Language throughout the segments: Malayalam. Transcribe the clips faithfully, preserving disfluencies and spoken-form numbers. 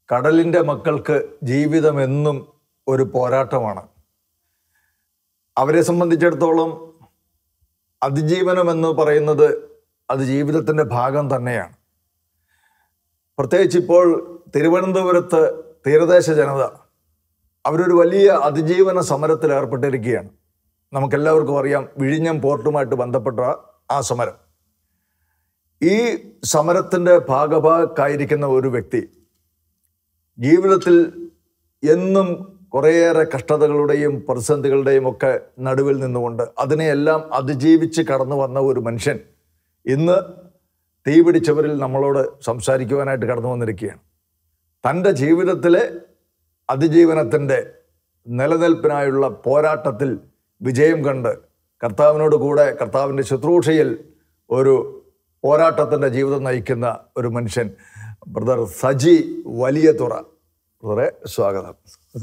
കടലിൻ്റെ മക്കൾക്ക് ജീവിതം എന്നും ഒരു പോരാട്ടമാണ്. അവരെ സംബന്ധിച്ചിടത്തോളം അതിജീവനം എന്ന് പറയുന്നത് അത് ജീവിതത്തിൻ്റെ ഭാഗം തന്നെയാണ്. പ്രത്യേകിച്ച് ഇപ്പോൾ തിരുവനന്തപുരത്ത് തീരദേശ ജനത അവരൊരു വലിയ അതിജീവന സമരത്തിൽ ഏർപ്പെട്ടിരിക്കുകയാണ്. നമുക്കെല്ലാവർക്കും അറിയാം വിഴിഞ്ഞം പോർട്ടുമായിട്ട് ബന്ധപ്പെട്ട ആ സമരം. ഈ സമരത്തിൻ്റെ ഭാഗഭാക്കായിരിക്കുന്ന ഒരു വ്യക്തി ജീവിതത്തിൽ എന്നും കുറേയേറെ കഷ്ടതകളുടെയും പ്രതിസന്ധികളുടെയും ഒക്കെ നടുവിൽ നിന്നുകൊണ്ട് അതിനെയെല്ലാം അതിജീവിച്ച് കടന്നു വന്ന ഒരു മനുഷ്യൻ ഇന്ന് തീപിടിച്ചവരിൽ നമ്മളോട് സംസാരിക്കുവാനായിട്ട് കടന്നു വന്നിരിക്കുകയാണ്. തൻ്റെ ജീവിതത്തിലെ അതിജീവനത്തിൻ്റെ നിലനിൽപ്പിനായുള്ള പോരാട്ടത്തിൽ വിജയം കണ്ട് കർത്താവിനോട് കൂടെ കർത്താവിൻ്റെ ശുശ്രൂഷയിൽ ഒരു പോരാട്ടത്തിൻ്റെ ജീവിതം നയിക്കുന്ന ഒരു മനുഷ്യൻ ബ്രദർ സജി വലിയതുറ. ബ്രദറെ സ്വാഗതം.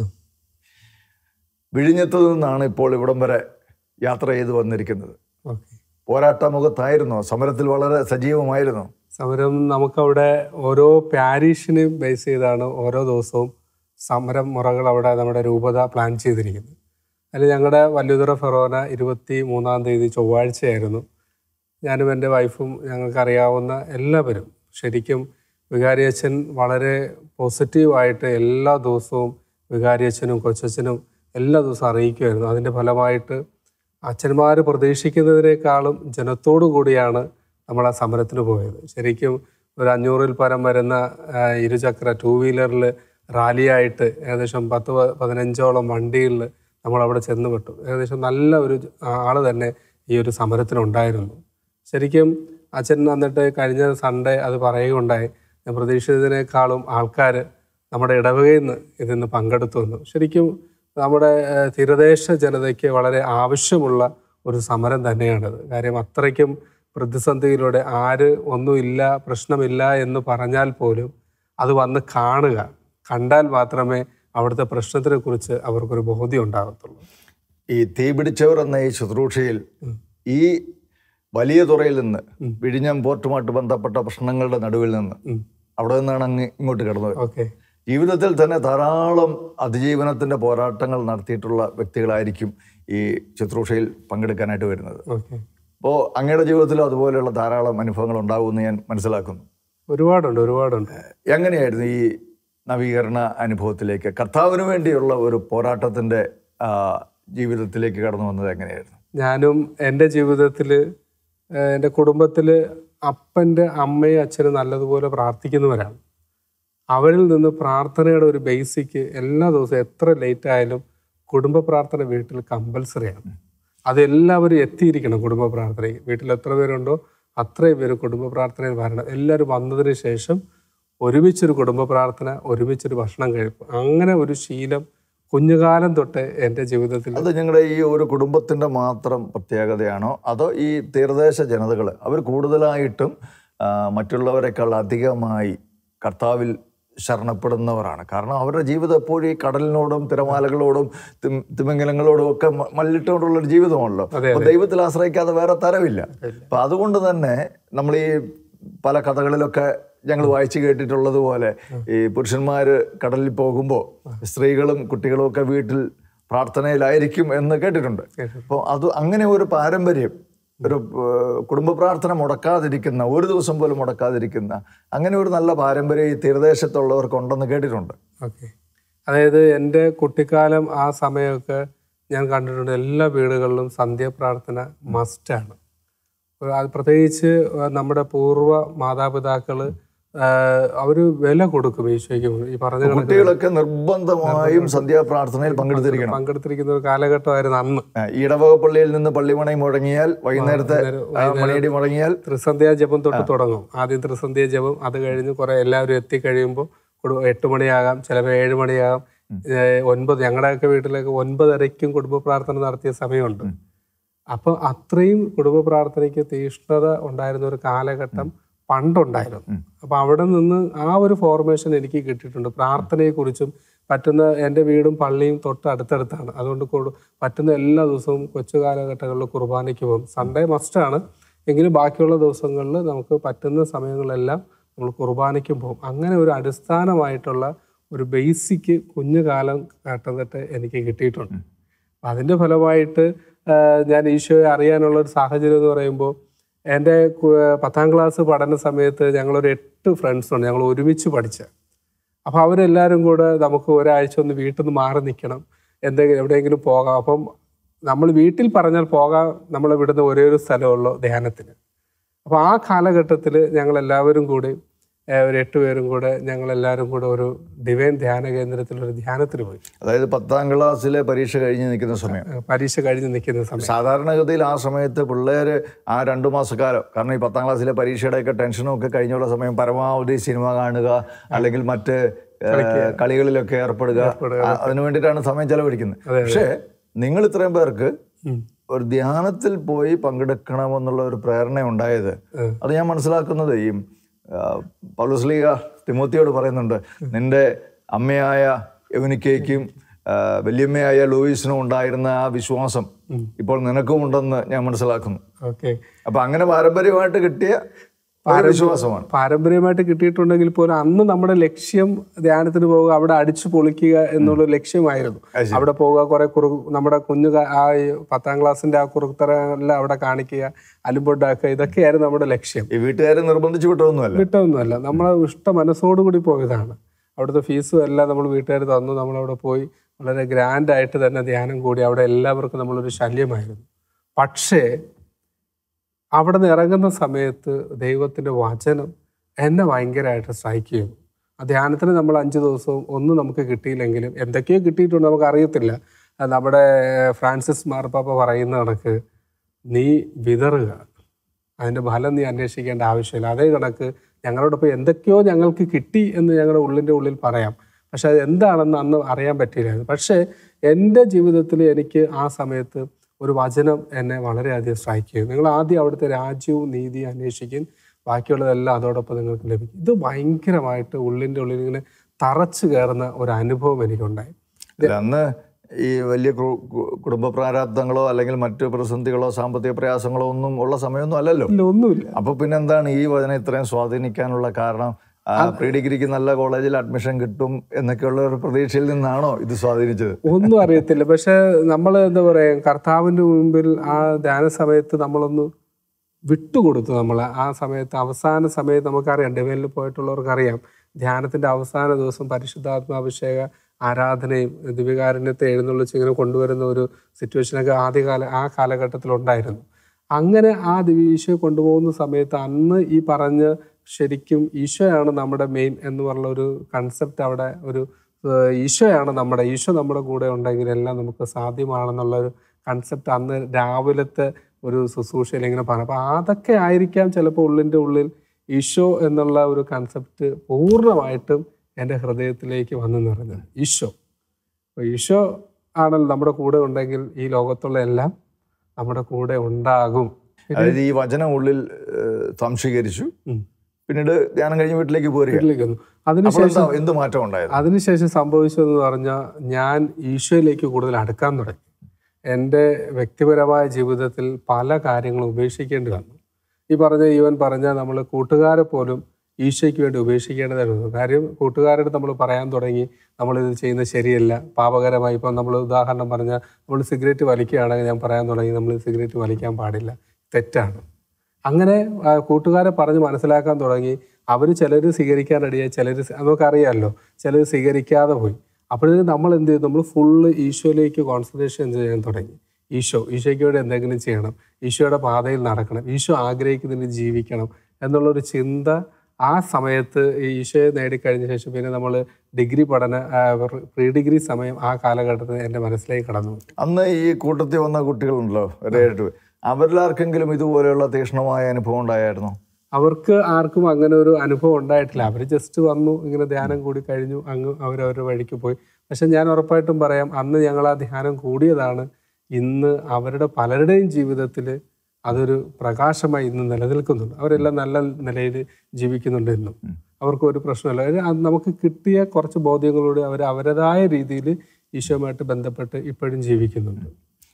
വിഴിഞ്ഞത്ത് നിന്നാണ് ഇപ്പോൾ ഇവിടം വരെ യാത്ര ചെയ്ത് വന്നിരിക്കുന്നത്. പോരാട്ട മുഖത്തായിരുന്നോ? സമരത്തിൽ വളരെ സജീവമായിരുന്നു. സമരം നമുക്കവിടെ ഓരോ പാരീഷിനെ ബേസ് ചെയ്താണ് ഓരോ ദിവസവും സമരം മുറകൾ അവിടെ നമ്മുടെ രൂപത പ്ലാൻ ചെയ്തിരിക്കുന്നത്. അതിൽ ഞങ്ങളുടെ വലിയതുറ ഫെറോന ഇരുപത്തി മൂന്നാം തീയതി ചൊവ്വാഴ്ചയായിരുന്നു. ഞാനും എൻ്റെ വൈഫും ഞങ്ങൾക്കറിയാവുന്ന എല്ലാവരും ശരിക്കും വികാരിയച്ഛൻ വളരെ പോസിറ്റീവായിട്ട് എല്ലാ ദിവസവും വികാരിയച്ഛനും കൊച്ചച്ഛനും എല്ലാ ദിവസവും അറിയിക്കുമായിരുന്നു. അതിൻ്റെ ഫലമായിട്ട് അച്ഛന്മാർ പ്രതീക്ഷിക്കുന്നതിനേക്കാളും ജനത്തോടു കൂടിയാണ് നമ്മൾ ആ സമരത്തിന് പോയത്. ശരിക്കും ഒരു അഞ്ഞൂറിൽ പരം വരുന്ന ഇരുചക്ര ടൂ വീലറിൽ റാലിയായിട്ട് ഏകദേശം പത്ത് പതിനഞ്ചോളം വണ്ടികളിൽ നമ്മളവിടെ ചെന്ന് പെട്ടു. ഏകദേശം നല്ല ഒരു ആൾ തന്നെ ഈ ഒരു സമരത്തിനുണ്ടായിരുന്നു. ശരിക്കും അച്ഛൻ വന്നിട്ട് കഴിഞ്ഞ സൺഡേ അത് പറയുകയുണ്ടായി, ഞാൻ പ്രതീക്ഷിച്ചതിനേക്കാളും ആൾക്കാർ നമ്മുടെ ഇടവകയിൽ നിന്ന് ഇതിന്ന് പങ്കെടുത്തു വന്നു. ശരിക്കും നമ്മുടെ തീരദേശ ജനതയ്ക്ക് വളരെ ആവശ്യമുള്ള ഒരു സമരം തന്നെയാണിത്. കാര്യം അത്രയ്ക്കും പ്രതിസന്ധിയിലൂടെ ആര് ഒന്നുമില്ല പ്രശ്നമില്ല എന്ന് പറഞ്ഞാൽ പോലും അത് വന്ന് കാണുക, കണ്ടാൽ മാത്രമേ അവിടുത്തെ പ്രശ്നത്തിനെ കുറിച്ച് അവർക്കൊരു ബോധ്യം ഉണ്ടാകത്തുള്ളൂ. ഈ തീപിടിച്ചവർ എന്ന ഈ ശുശ്രൂഷയിൽ ഈ വലിയ തുറയിൽ നിന്ന് വിഴിഞ്ഞം പോർട്ടുമായിട്ട് ബന്ധപ്പെട്ട പ്രശ്നങ്ങളുടെ നടുവിൽ നിന്ന് അവിടെ നിന്നാണ് അങ്ങ് ഇങ്ങോട്ട് കിടന്നത്. ഓക്കെ. ജീവിതത്തിൽ തന്നെ ധാരാളം അതിജീവനത്തിൻ്റെ പോരാട്ടങ്ങൾ നടത്തിയിട്ടുള്ള വ്യക്തികളായിരിക്കും ഈ ശുശ്രൂഷയിൽ പങ്കെടുക്കാനായിട്ട് വരുന്നത്. അപ്പോൾ അങ്ങയുടെ ജീവിതത്തിലും അതുപോലെയുള്ള ധാരാളം അനുഭവങ്ങൾ ഉണ്ടാകുമെന്ന് ഞാൻ മനസ്സിലാക്കുന്നു. ഒരുപാടുണ്ട് ഒരുപാടുണ്ട് എങ്ങനെയായിരുന്നു ഈ നവീകരണ അനുഭവത്തിലേക്ക് കർത്താവിന് വേണ്ടിയുള്ള ഒരു പോരാട്ടത്തിൻ്റെ ജീവിതത്തിലേക്ക് കടന്നു വന്നത് എങ്ങനെയായിരുന്നു? ഞാനും എൻ്റെ ജീവിതത്തിൽ എൻ്റെ കുടുംബത്തിൽ അപ്പൻ്റെ അമ്മയും അച്ഛനും നല്ലതുപോലെ പ്രാർത്ഥിക്കുന്നവരാണ്. അവരിൽ നിന്ന് പ്രാർത്ഥനയുടെ ഒരു ബേസിക്ക് എല്ലാ ദിവസവും എത്ര ലേറ്റ് ആയാലും കുടുംബ പ്രാർത്ഥന വീട്ടിൽ കമ്പൽസറിയാണ്. അതെല്ലാവരും എത്തിയിരിക്കണം കുടുംബ പ്രാർത്ഥനയ്ക്ക്. വീട്ടിൽ എത്ര പേരുണ്ടോ അത്രയും പേര് കുടുംബ പ്രാർത്ഥനയിൽ വരണം. എല്ലാവരും വന്നതിന് ശേഷം ഒരുമിച്ചൊരു കുടുംബ പ്രാർത്ഥന, ഒരുമിച്ചൊരു ഭക്ഷണം കഴിപ്പ്, അങ്ങനെ ഒരു ശീലം കുഞ്ഞുകാലം തൊട്ട് എൻ്റെ ജീവിതത്തിൽ. അത് ഞങ്ങളുടെ ഈ ഒരു കുടുംബത്തിൻ്റെ മാത്രം പ്രത്യേകതയാണോ അതോ ഈ തീരദേശ ജനതകൾ അവർ കൂടുതലായിട്ടും മറ്റുള്ളവരെക്കാൾ അധികമായി കർത്താവിൽ ശരണപ്പെടുന്നവരാണ്? കാരണം അവരുടെ ജീവിതം എപ്പോഴും ഈ കടലിനോടും തിരമാലകളോടും തിമിംഗലങ്ങളോടും ഒക്കെ മല്ലിട്ടുകൊണ്ടുള്ളൊരു ജീവിതമാണല്ലോ. അപ്പോൾ ദൈവത്തിൽ ആശ്രയിക്കാതെ വേറെ തരവില്ല. അപ്പം അതുകൊണ്ട് തന്നെ നമ്മൾ ഈ പല കഥകളിലൊക്കെ ഞങ്ങൾ വായിച്ചു കേട്ടിട്ടുള്ളത് പോലെ ഈ പുരുഷന്മാർ കടലിൽ പോകുമ്പോൾ സ്ത്രീകളും കുട്ടികളും ഒക്കെ വീട്ടിൽ പ്രാർത്ഥനയിലായിരിക്കും എന്ന് കേട്ടിട്ടുണ്ട്. അപ്പോൾ അത് അങ്ങനെ ഒരു പാരമ്പര്യം, ഒരു കുടുംബ പ്രാർത്ഥന മുടക്കാതിരിക്കുന്ന, ഒരു ദിവസം പോലും മുടക്കാതിരിക്കുന്ന അങ്ങനെ ഒരു നല്ല പാരമ്പര്യം ഈ തീരദേശത്തുള്ളവർക്കുണ്ടെന്ന് കേട്ടിട്ടുണ്ട്. ഓക്കെ. അതായത് എൻ്റെ കുട്ടിക്കാലം ആ സമയമൊക്കെ ഞാൻ കണ്ടിട്ടുണ്ട്. എല്ലാ വീടുകളിലും സന്ധ്യാപ്രാർത്ഥന മസ്റ്റാണ്. പ്രത്യേകിച്ച് നമ്മുടെ പൂർവ്വ മാതാപിതാക്കൾ അവർ വില കൊടുക്കും ഈശോയ്ക്ക്. ഈ പറഞ്ഞ കുട്ടികളൊക്കെ നിർബന്ധമായും സന്ധ്യാപ്രാർത്ഥനയിൽ പങ്കെടുത്തിരിക്കണം പങ്കെടുത്തിരിക്കുന്ന ഒരു കാലഘട്ടമായിരുന്നു അന്ന്. ഇടവക പള്ളിയിൽ നിന്ന് പള്ളിമണി മുടങ്ങിയാൽ വൈകുന്നേരത്തെ മണിയടി മുടങ്ങിയാൽ ത്രിസന്ധ്യാ ജപം തൊട്ട് തുടങ്ങും. ആദ്യം ത്രിസന്ധ്യാ ജപം, അത് കഴിഞ്ഞ് കുറെ എല്ലാവരും എത്തിക്കഴിയുമ്പോൾ എട്ട് മണിയാകാം, ചിലപ്പോൾ ഏഴ് മണിയാകാം, ഒൻപത്. ഞങ്ങളുടെയൊക്കെ വീട്ടിലൊക്കെ ഒൻപതരയ്ക്കും കുടുംബ പ്രാർത്ഥന നടത്തിയ സമയമുണ്ട്. അപ്പം അത്രയും കുടുംബ പ്രാർത്ഥനയ്ക്ക് തീഷ്ണത ഉണ്ടായിരുന്ന ഒരു കാലഘട്ടം പണ്ടുണ്ടായിരുന്നു. അപ്പം അവിടെ നിന്ന് ആ ഒരു ഫോർമേഷൻ എനിക്ക് കിട്ടിയിട്ടുണ്ട്. പ്രാർത്ഥനയെക്കുറിച്ചും പറ്റുന്ന എൻ്റെ വീടും പള്ളിയും തൊട്ട് അടുത്തടുത്താണ്. അതുകൊണ്ട് പറ്റുന്ന എല്ലാ ദിവസവും കൊച്ചു കാലഘട്ടങ്ങളിൽ കുർബാനയ്ക്ക് പോകും. സൺഡേ മസ്റ്റാണ്, എങ്കിലും ബാക്കിയുള്ള ദിവസങ്ങളിൽ നമുക്ക് പറ്റുന്ന സമയങ്ങളിലെല്ലാം നമ്മൾ കുർബാനയ്ക്കും പോകും. അങ്ങനെ ഒരു അടിസ്ഥാനമായിട്ടുള്ള ഒരു ബേസിക് കുഞ്ഞു കാലം കാട്ടുന്നിട്ട് എനിക്ക് കിട്ടിയിട്ടുണ്ട്. അപ്പം അതിൻ്റെ ഫലമായിട്ട് ഞാൻ ഈശോയെ അറിയാനുള്ള ഒരു സാഹചര്യം എന്ന് പറയുമ്പോൾ എൻ്റെ പത്താം ക്ലാസ് പഠന സമയത്ത് ഞങ്ങളൊരു എട്ട് ഫ്രണ്ട്സുണ്ട്, ഞങ്ങൾ ഒരുമിച്ച് പഠിച്ച. അപ്പോൾ അവരെല്ലാവരും കൂടെ നമുക്ക് ഒരാഴ്ച ഒന്ന് വീട്ടിൽ നിന്ന് മാറി നിൽക്കണം, എന്തെങ്കിലും എവിടെയെങ്കിലും പോകാം. അപ്പം നമ്മൾ വീട്ടിൽ പറഞ്ഞാൽ പോകാൻ നമ്മളെ വിടുന്ന ഒരേ ഒരു സ്ഥലമുള്ളൂ ധ്യാനത്തിന്. അപ്പോൾ ആ കാലഘട്ടത്തിൽ ഞങ്ങളെല്ലാവരും കൂടി ഒരു എട്ട് പേരും കൂടെ ഞങ്ങളെല്ലാവരും കൂടെ ഒരു ഡിവൈൻ ധ്യാന കേന്ദ്രത്തിൽ ഒരു ധ്യാനത്തിന് പോയി. അതായത് പത്താം ക്ലാസ്സിലെ പരീക്ഷ കഴിഞ്ഞ് നിൽക്കുന്ന സമയം പരീക്ഷ കഴിഞ്ഞ് നിൽക്കുന്ന സമയം സാധാരണഗതിയിൽ ആ സമയത്ത് പിള്ളേർ ആ രണ്ടു മാസക്കാലം, കാരണം ഈ പത്താം ക്ലാസ്സിലെ പരീക്ഷയുടെയൊക്കെ ടെൻഷനും ഒക്കെ കഴിഞ്ഞുള്ള സമയം പരമാവധി സിനിമ കാണുക അല്ലെങ്കിൽ മറ്റ് കളികളിലൊക്കെ ഏർപ്പെടുക, അതിനു വേണ്ടിയിട്ടാണ് സമയം ചെലവഴിക്കുന്നത്. പക്ഷേ നിങ്ങൾ ഇത്രയും പേർക്ക് ഒരു ധ്യാനത്തിൽ പോയി പങ്കെടുക്കണമെന്നുള്ള ഒരു പ്രേരണ ഉണ്ടായത്, അത് ഞാൻ മനസ്സിലാക്കുന്നത് ഈ പൗലോസ്ലീഹ തിമോത്തിയോട് പറയുന്നുണ്ട്, നിന്റെ അമ്മയായ യൗനിക്കയ്ക്കും വല്യമ്മയായ ലൂയിസിനും ഉണ്ടായിരുന്ന ആ വിശ്വാസം ഇപ്പോൾ നിനക്കും ഉണ്ടെന്ന് ഞാൻ മനസ്സിലാക്കുന്നു. അപ്പൊ അങ്ങനെ പാരമ്പര്യമായിട്ട് കിട്ടിയ വിശ്വാസമാണ്. പാരമ്പര്യമായിട്ട് കിട്ടിയിട്ടുണ്ടെങ്കിൽ പോലും അന്ന് നമ്മുടെ ലക്ഷ്യം ധ്യാനത്തിന് പോവുക, അവിടെ അടിച്ചു പൊളിക്കുക എന്നുള്ള ലക്ഷ്യമായിരുന്നു. അവിടെ പോവുക, കുറെ കുറു നമ്മുടെ കുഞ്ഞു ആ പത്താം ക്ലാസ്സിന്റെ ആ കുറുത്തരെല്ലാം അവിടെ കാണിക്കുക, അലുമ്പൊണ്ടാക്കുക, ഇതൊക്കെയായിരുന്നു നമ്മുടെ ലക്ഷ്യം. ഈ വീട്ടുകാരെ നിർബന്ധിച്ച് വിട്ടൊന്നുമല്ല വിട്ടൊന്നുമല്ല നമ്മളെ ഇഷ്ട മനസ്സോടുകൂടി പോയതാണ്. അവിടുത്തെ ഫീസും എല്ലാം നമ്മൾ വീട്ടുകാർ തന്നു. നമ്മളവിടെ പോയി വളരെ ഗ്രാൻഡായിട്ട് തന്നെ ധ്യാനം കൂടി. അവിടെ എല്ലാവർക്കും നമ്മളൊരു ശല്യമായിരുന്നു. പക്ഷേ അവിടെ നിന്ന് ഇറങ്ങുന്ന സമയത്ത് ദൈവത്തിൻ്റെ വചനം എന്നെ ഭയങ്കരമായിട്ട് സ്ട്രൈക്ക് ചെയ്തു. ആ ധ്യാനത്തിന് നമ്മൾ അഞ്ച് ദിവസവും ഒന്നും നമുക്ക് കിട്ടിയില്ലെങ്കിലും എന്തൊക്കെയോ കിട്ടിയിട്ടുണ്ട്, നമുക്ക് അറിയത്തില്ല. നമ്മുടെ ഫ്രാൻസിസ് മാർപ്പാപ്പ പറയുന്ന കണക്ക് നീ വിതറുക, അതിൻ്റെ ഫലം നീ അന്വേഷിക്കേണ്ട ആവശ്യമില്ല. അതേ കണക്ക് ഞങ്ങളോടൊപ്പം എന്തൊക്കെയോ ഞങ്ങൾക്ക് കിട്ടി എന്ന് ഞങ്ങളുടെ ഉള്ളിൻ്റെ ഉള്ളിൽ പറയാം, പക്ഷെ അത് എന്താണെന്ന് അന്ന് അറിയാൻ പറ്റിയില്ലായിരുന്നു. പക്ഷേ എൻ്റെ ജീവിതത്തിൽ എനിക്ക് ആ സമയത്ത് ഒരു വചനം എന്നെ വളരെയധികം സ്ട്രൈക്ക് ചെയ്യും. നിങ്ങൾ ആദ്യം അവിടുത്തെ രാജ്യവും നീതിയും അന്വേഷിക്കും, ബാക്കിയുള്ളതെല്ലാം അതോടൊപ്പം നിങ്ങൾക്ക് ലഭിക്കും. ഇത് ഭയങ്കരമായിട്ട് ഉള്ളിൻ്റെ ഉള്ളിൽ ഇങ്ങനെ തറച്ചു കയറുന്ന ഒരു അനുഭവം എനിക്കുണ്ടായി. അന്ന് ഈ വലിയ കുടുംബ പ്രാരാബ്ദങ്ങളോ അല്ലെങ്കിൽ മറ്റു പ്രതിസന്ധികളോ സാമ്പത്തിക പ്രയാസങ്ങളോ ഒന്നും ഉള്ള സമയമൊന്നും അല്ലല്ലോ. ഒന്നുമില്ല. അപ്പൊ പിന്നെന്താണ് ഈ വചനം ഇത്രയും സ്വാധീനിക്കാനുള്ള കാരണം? പ്രീ ഡിഗ്രിക്ക് നല്ല കോളേജിൽ അഡ്മിഷൻ കിട്ടും എന്നൊക്കെയുള്ള ഒരു പ്രതീക്ഷയിൽ നിന്നാണോ ഇത് സ്വാധീനിച്ചത്? ഒന്നും അറിയത്തില്ല. പക്ഷെ നമ്മൾ എന്താ പറയുക, കർത്താവിൻ്റെ മുമ്പിൽ ആ ധ്യാന സമയത്ത് നമ്മളൊന്ന് വിട്ടുകൊടുത്തു. നമ്മൾ ആ സമയത്ത് അവസാന സമയത്ത് നമുക്കറിയാം, ഡിവൈനിൽ പോയിട്ടുള്ളവർക്കറിയാം, ധ്യാനത്തിൻ്റെ അവസാന ദിവസം പരിശുദ്ധാത്മാഭിഷേക ആരാധനയും ദിവ്യകാരുണ്യത്തെ എഴുന്നള്ളിച്ച് ഇങ്ങനെ കൊണ്ടുവരുന്ന ഒരു സിറ്റുവേഷനൊക്കെ ആദ്യകാല ആ കാലഘട്ടത്തിലുണ്ടായിരുന്നു. അങ്ങനെ ആ ദിവ്യ ഈശോയെ കൊണ്ടുപോകുന്ന സമയത്ത് അന്ന് ഈ പറഞ്ഞ് ശരിക്കും ഈശോയാണ് നമ്മുടെ മെയിൻ എന്ന് പറഞ്ഞ ഒരു കൺസെപ്റ്റ് അവിടെ ഒരു ഈശോയാണ് നമ്മുടെ ഈശോ നമ്മുടെ കൂടെ ഉണ്ടെങ്കിൽ എല്ലാം നമുക്ക് സാധ്യമാണെന്നുള്ളൊരു കൺസെപ്റ്റ് അന്ന് രാവിലത്തെ ഒരു ശുശ്രൂഷയിൽ ഇങ്ങനെ പറഞ്ഞു. അപ്പോൾ അതൊക്കെ ആയിരിക്കാം ചിലപ്പോൾ ഉള്ളിൻ്റെ ഉള്ളിൽ ഈശോ എന്നുള്ള ഒരു കൺസെപ്റ്റ് പൂർണ്ണമായിട്ടും എൻ്റെ ഹൃദയത്തിലേക്ക് വന്നു നിറഞ്ഞത്. ഈശോ അപ്പോൾ ഈശോ ആണല്ലോ നമ്മുടെ കൂടെ ഉണ്ടെങ്കിൽ ഈ ലോകത്തുള്ള എല്ലാം നമ്മുടെ കൂടെ ഉണ്ടാകും. അതായത് ഈ വചനം ഉള്ളിൽ സംശീകരിച്ചു, പിന്നീട് ധ്യാനം കഴിഞ്ഞ് വീട്ടിലേക്ക് പോരുക. അതിനുശേഷം എന്ത് മാറ്റം ഉണ്ടായത്? അതിനുശേഷം സംഭവിച്ചതെന്ന് പറഞ്ഞാൽ ഞാൻ ഈശോയിലേക്ക് കൂടുതൽ അടുക്കാൻ തുടങ്ങി. എൻ്റെ വ്യക്തിപരമായ ജീവിതത്തിൽ പല കാര്യങ്ങളും ഉപേക്ഷിക്കേണ്ടി വന്നു. ഈ പറഞ്ഞ ഈവൻ പറഞ്ഞ നമ്മൾ കൂട്ടുകാരെ പോലും ഈശോയ്ക്ക് വേണ്ടി ഉപേക്ഷിക്കേണ്ടതായിരുന്നു. കാര്യം കൂട്ടുകാരോട് നമ്മൾ പറയാൻ തുടങ്ങി നമ്മളിത് ചെയ്യുന്നത് ശരിയല്ല, പാപകരമായി. ഇപ്പം നമ്മൾ ഉദാഹരണം പറഞ്ഞാൽ നമ്മൾ സിഗരറ്റ് വലിക്കുകയാണെങ്കിൽ ഞാൻ പറയാൻ തുടങ്ങി നമ്മൾ സിഗരറ്റ് വലിക്കാൻ പാടില്ല, തെറ്റാണ്. അങ്ങനെ കൂട്ടുകാരെ പറഞ്ഞ് മനസ്സിലാക്കാൻ തുടങ്ങി. അവർ ചിലർ സ്വീകരിക്കാൻ റെഡിയായി, ചിലർ നമുക്കറിയാമല്ലോ ചിലർ സ്വീകരിക്കാതെ പോയി. അപ്പോഴത്തേക്കും നമ്മൾ എന്ത് ചെയ്തു, നമ്മൾ ഫുള്ള് ഈശോയിലേക്ക് കോൺസെൻട്രേഷൻ ചെയ്യാൻ തുടങ്ങി. ഈശോ ഈശോയ്ക്ക് വേണ്ടി എന്തെങ്കിലും ചെയ്യണം, ഈശോയുടെ പാതയിൽ നടക്കണം, ഈശോ ആഗ്രഹിക്കുന്നതിന് ജീവിക്കണം എന്നുള്ളൊരു ചിന്ത ആ സമയത്ത് ഈശോയെ നേടിക്കഴിഞ്ഞ ശേഷം പിന്നെ നമ്മൾ ഡിഗ്രി പഠന പ്രീ ഡിഗ്രി സമയം ആ കാലഘട്ടത്തിൽ എൻ്റെ മനസ്സിലേക്ക് കടന്നു. അന്ന് ഈ കൂട്ടത്തിൽ വന്ന കുട്ടികളുണ്ടല്ലോ, അവരിലാർക്കെങ്കിലും ഇതുപോലെയുള്ള തീക്ഷ്ണമായ അനുഭവം ഉണ്ടായിരുന്നു? അവർക്ക് ആർക്കും അങ്ങനെ ഒരു അനുഭവം ഉണ്ടായിട്ടില്ല. അവർ ജസ്റ്റ് വന്നു, ഇങ്ങനെ ധ്യാനം കൂടി കഴിഞ്ഞു, അങ്ങ് അവരവരുടെ വഴിക്ക് പോയി. പക്ഷെ ഞാൻ ഉറപ്പായിട്ടും പറയാം, അന്ന് ഞങ്ങൾ ആ ധ്യാനം കൂടിയതാണ് ഇന്ന് അവരുടെ പലരുടെയും ജീവിതത്തിൽ അതൊരു പ്രകാശമായി ഇന്ന് നിലനിൽക്കുന്നുണ്ട്. അവരെല്ലാം നല്ല നിലയിൽ ജീവിക്കുന്നുണ്ട് ഇന്നും. അവർക്ക് ഒരു പ്രശ്നമില്ല. നമുക്ക് കിട്ടിയ കുറച്ച് ബോധ്യങ്ങളോട് അവർ അവരുടേതായ രീതിയിൽ ഈശോയുമായിട്ട് ബന്ധപ്പെട്ട് ഇപ്പോഴും ജീവിക്കുന്നുണ്ട്.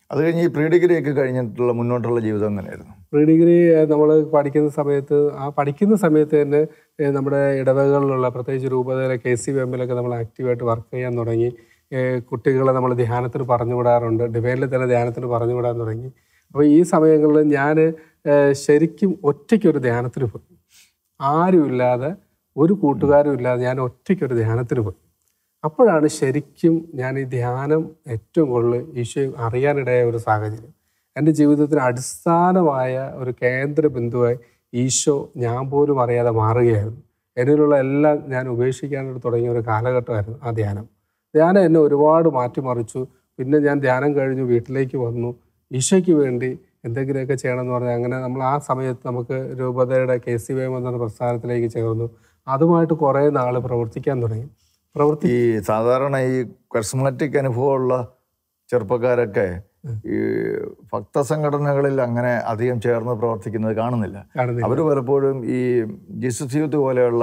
അത് കഴിഞ്ഞ് ഈ പ്രീ ഡിഗ്രി ഒക്കെ കഴിഞ്ഞിട്ടുള്ള മുന്നോട്ടുള്ള ജീവിതം എങ്ങനെയായിരുന്നു? പ്രീ ഡിഗ്രി നമ്മൾ പഠിക്കുന്ന സമയത്ത് ആ പഠിക്കുന്ന സമയത്ത് തന്നെ നമ്മുടെ ഇടവകളിലുള്ള പ്രത്യേകിച്ച് രൂപതയിലെ കെ സി വി എമ്മിലൊക്കെ നമ്മൾ ആക്റ്റീവായിട്ട് വർക്ക് ചെയ്യാൻ തുടങ്ങി. കുട്ടികളെ നമ്മൾ ധ്യാനത്തിന് പറഞ്ഞു വിടാറുണ്ട്, ഡിവൈനിൽ തന്നെ ധ്യാനത്തിന് പറഞ്ഞു വിടാൻ തുടങ്ങി. അപ്പോൾ ഈ സമയങ്ങളിൽ ഞാൻ ശരിക്കും ഒറ്റയ്ക്കൊരു ധ്യാനത്തിന് പോയി. ആരുമില്ലാതെ, ഒരു കൂട്ടുകാരും ഇല്ലാതെ ഞാൻ ഒറ്റയ്ക്കൊരു ധ്യാനത്തിന് പോയി. അപ്പോഴാണ് ശരിക്കും ഞാൻ ഈ ധ്യാനം ഏറ്റവും കൂടുതൽ ഈശോ അറിയാനിടയായ ഒരു സാഹചര്യം. എൻ്റെ ജീവിതത്തിന് അടിസ്ഥാനമായ ഒരു കേന്ദ്ര ബിന്ദുവായി ഈശോ ഞാൻ പോലും അറിയാതെ മാറുകയായിരുന്നു. എന്നിലുള്ള എല്ലാം ഞാൻ ഉപേക്ഷിക്കാനായിട്ട് തുടങ്ങിയ ഒരു കാലഘട്ടമായിരുന്നു ആ ധ്യാനം. ധ്യാനം എന്നെ ഒരുപാട് മാറ്റിമറിച്ചു. പിന്നെ ഞാൻ ധ്യാനം കഴിഞ്ഞു വീട്ടിലേക്ക് വന്നു. ഈശോയ്ക്ക് വേണ്ടി എന്തെങ്കിലുമൊക്കെ ചെയ്യണമെന്ന് പറഞ്ഞാൽ അങ്ങനെ നമ്മൾ ആ സമയത്ത് നമുക്ക് രൂപതയുടെ കെ സി വി എം എന്ന പ്രസ്ഥാനത്തിലേക്ക് ചേർന്നു. അതുമായിട്ട് കുറേ നാൾ പ്രവർത്തിക്കാൻ തുടങ്ങി. പ്രവർത്തി ഈ സാധാരണ ഈ കർസ്മാറ്റിക് അനുഭവമുള്ള ചെറുപ്പക്കാരൊക്കെ ഈ ഭക്തസംഘടനകളിൽ അങ്ങനെ അധികം ചേർന്ന് പ്രവർത്തിക്കുന്നത് കാണുന്നില്ല. അവർ പലപ്പോഴും ഈ ജീസസ് യൂത്ത് പോലെയുള്ള